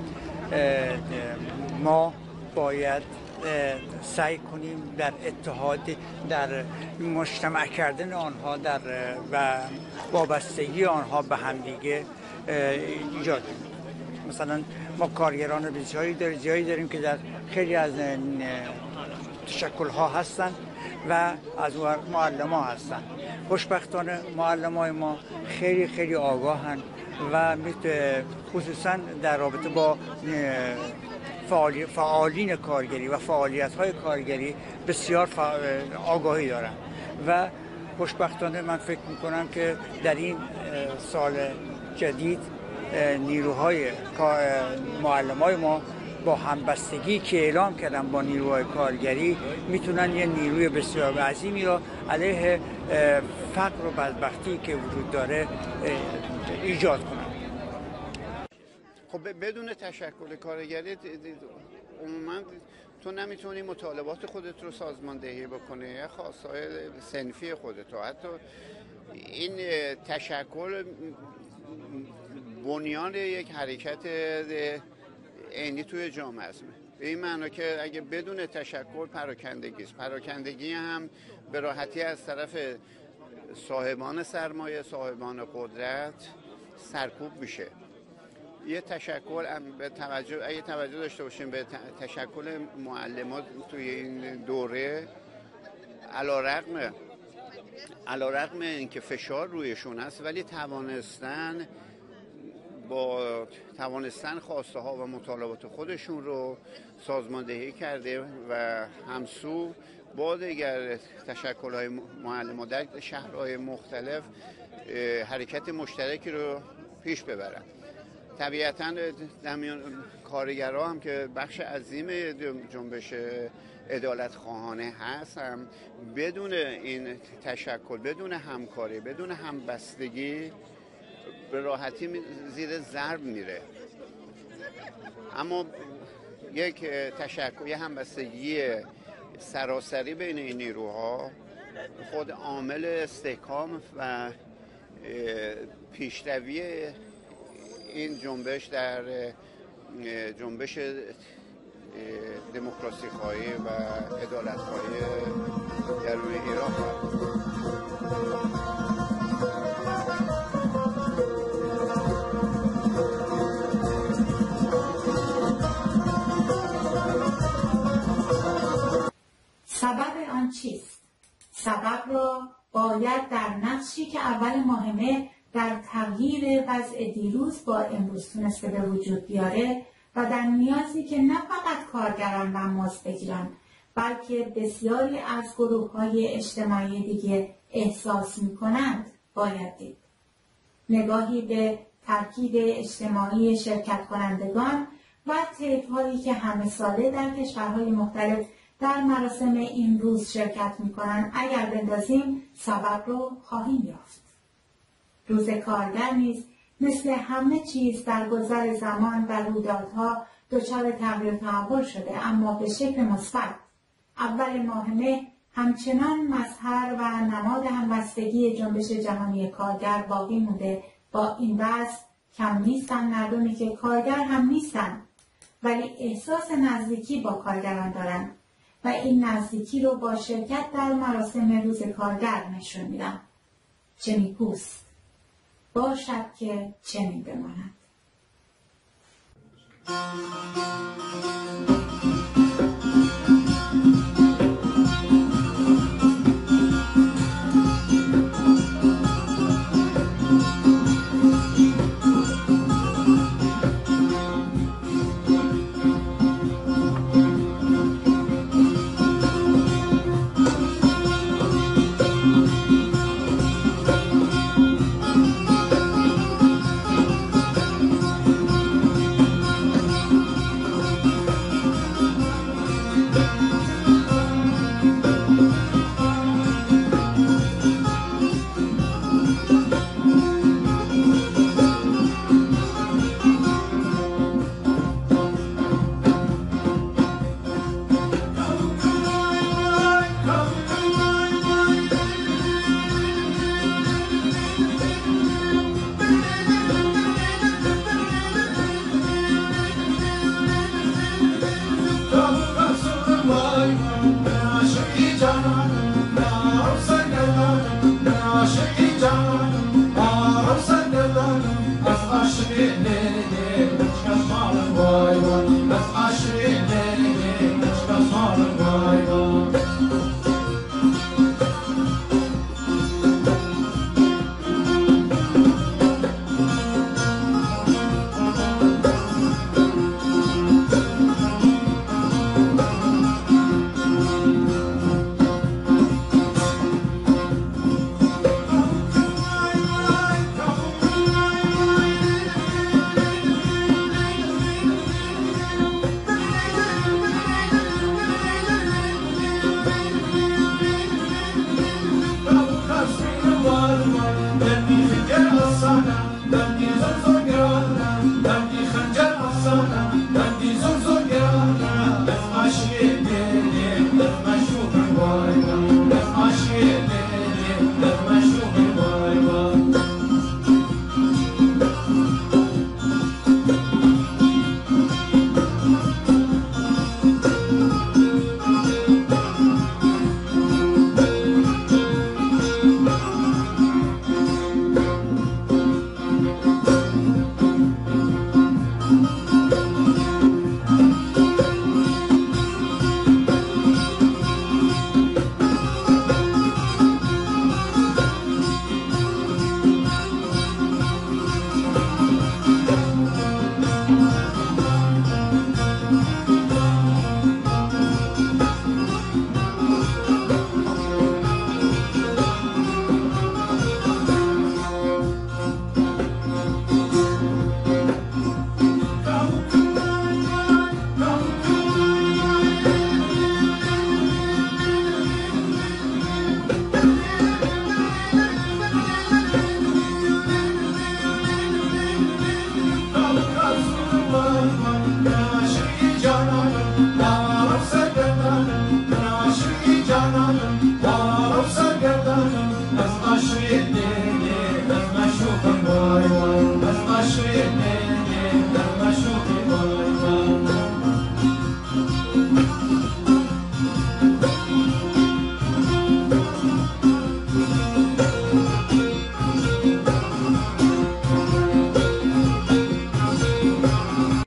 ما باید سعی کنیم در اتحاد، در مجتمع کردن آنها و وابستگی آنها به همدیگه ایجاد کنیم. مثلا ما کارگران بسیاری داریم که در خیلی از تشکل‌ها هستن و از معلم‌ها هستن. خوشبختانه معلم‌های ما خیلی خیلی آگاهن و خصوصا در رابطه با فعالین کارگری و فعالیت‌های کارگری بسیار آگاهی دارن و خوشبختانه من فکر می‌کنم که در این سال جدید نیروهای معلم‌های ما با همبستگی که اعلام کردن با نیروهای کارگری میتونن یه نیروی بسیار عظیمی را علیه فقر و بدبختی که وجود داره ایجاد کنن. خب بدون تشکل کارگری عموما تو نمیتونی مطالبات خودت رو سازماندهی بکنی یا خواستهای صنفی خودت رو. حتی این تشکل بنیان یک حرکت عینی توی جامعه است. به این معنا که اگه بدون تشکل پراکندگی است. پراکندگی هم به راحتی از طرف صاحبان سرمایه، صاحبان قدرت سرکوب میشه. یه تشکل اگه توجه داشته باشیم به تشکل معلمات توی این دوره، علیرغم اینکه فشار رویشون هست ولی توانستن خواسته ها و مطالبات خودشون رو سازماندهی کرده و همسو با دیگر تشکل های معلمان در شهرهای مختلف حرکت مشترکی رو پیش ببرن. طبیعتاً کارگرها هم که بخش عظیم جنبش عدالت خواهانه هست هم بدون این تشکل، بدون همکاری، بدون همبستگی به راحتی زیر ضرب میره. اما یک تشکل، یه همبستگی سراسری بین این نیروها خود عامل استحکام و پیشروی این جنبش در جنبش دموکراسی خواهی و عدالت خواهی در روی ایران هست. سبب آن چیست؟ سبب را باید در نقشی که اول ماه مه در تغییر وضع دیروز با امروز تونسته به وجود بیاره و در نیازی که نه فقط کارگران و مزد بگیرن بلکه بسیاری از گروه‌های اجتماعی دیگه احساس می‌کنند باید دید. نگاهی به ترکیب اجتماعی شرکت کنندگان و طیف‌هایی که همه ساله در کشورهای مختلف در مراسم این روز شرکت می‌کنند اگر بندازیم سبب رو خواهیم یافت. روز کارگر نیز مثل همه چیز در گذر زمان و رویدادها دچار تغییر تحول شده، اما به شکل مثبت. اول ماه مه همچنان مظهر و نماد همبستگی جنبش جهانی کارگر باقی مونده. با این وضع کم نیستن مردمی که کارگر هم نیستن ولی احساس نزدیکی با کارگران دارن و این نزدیکی رو با شرکت در مراسم روز کارگر نشون میدن. چه نیکوست باشد که چنین بماند. عاشقی جان آرام سندلان از عاشقی نه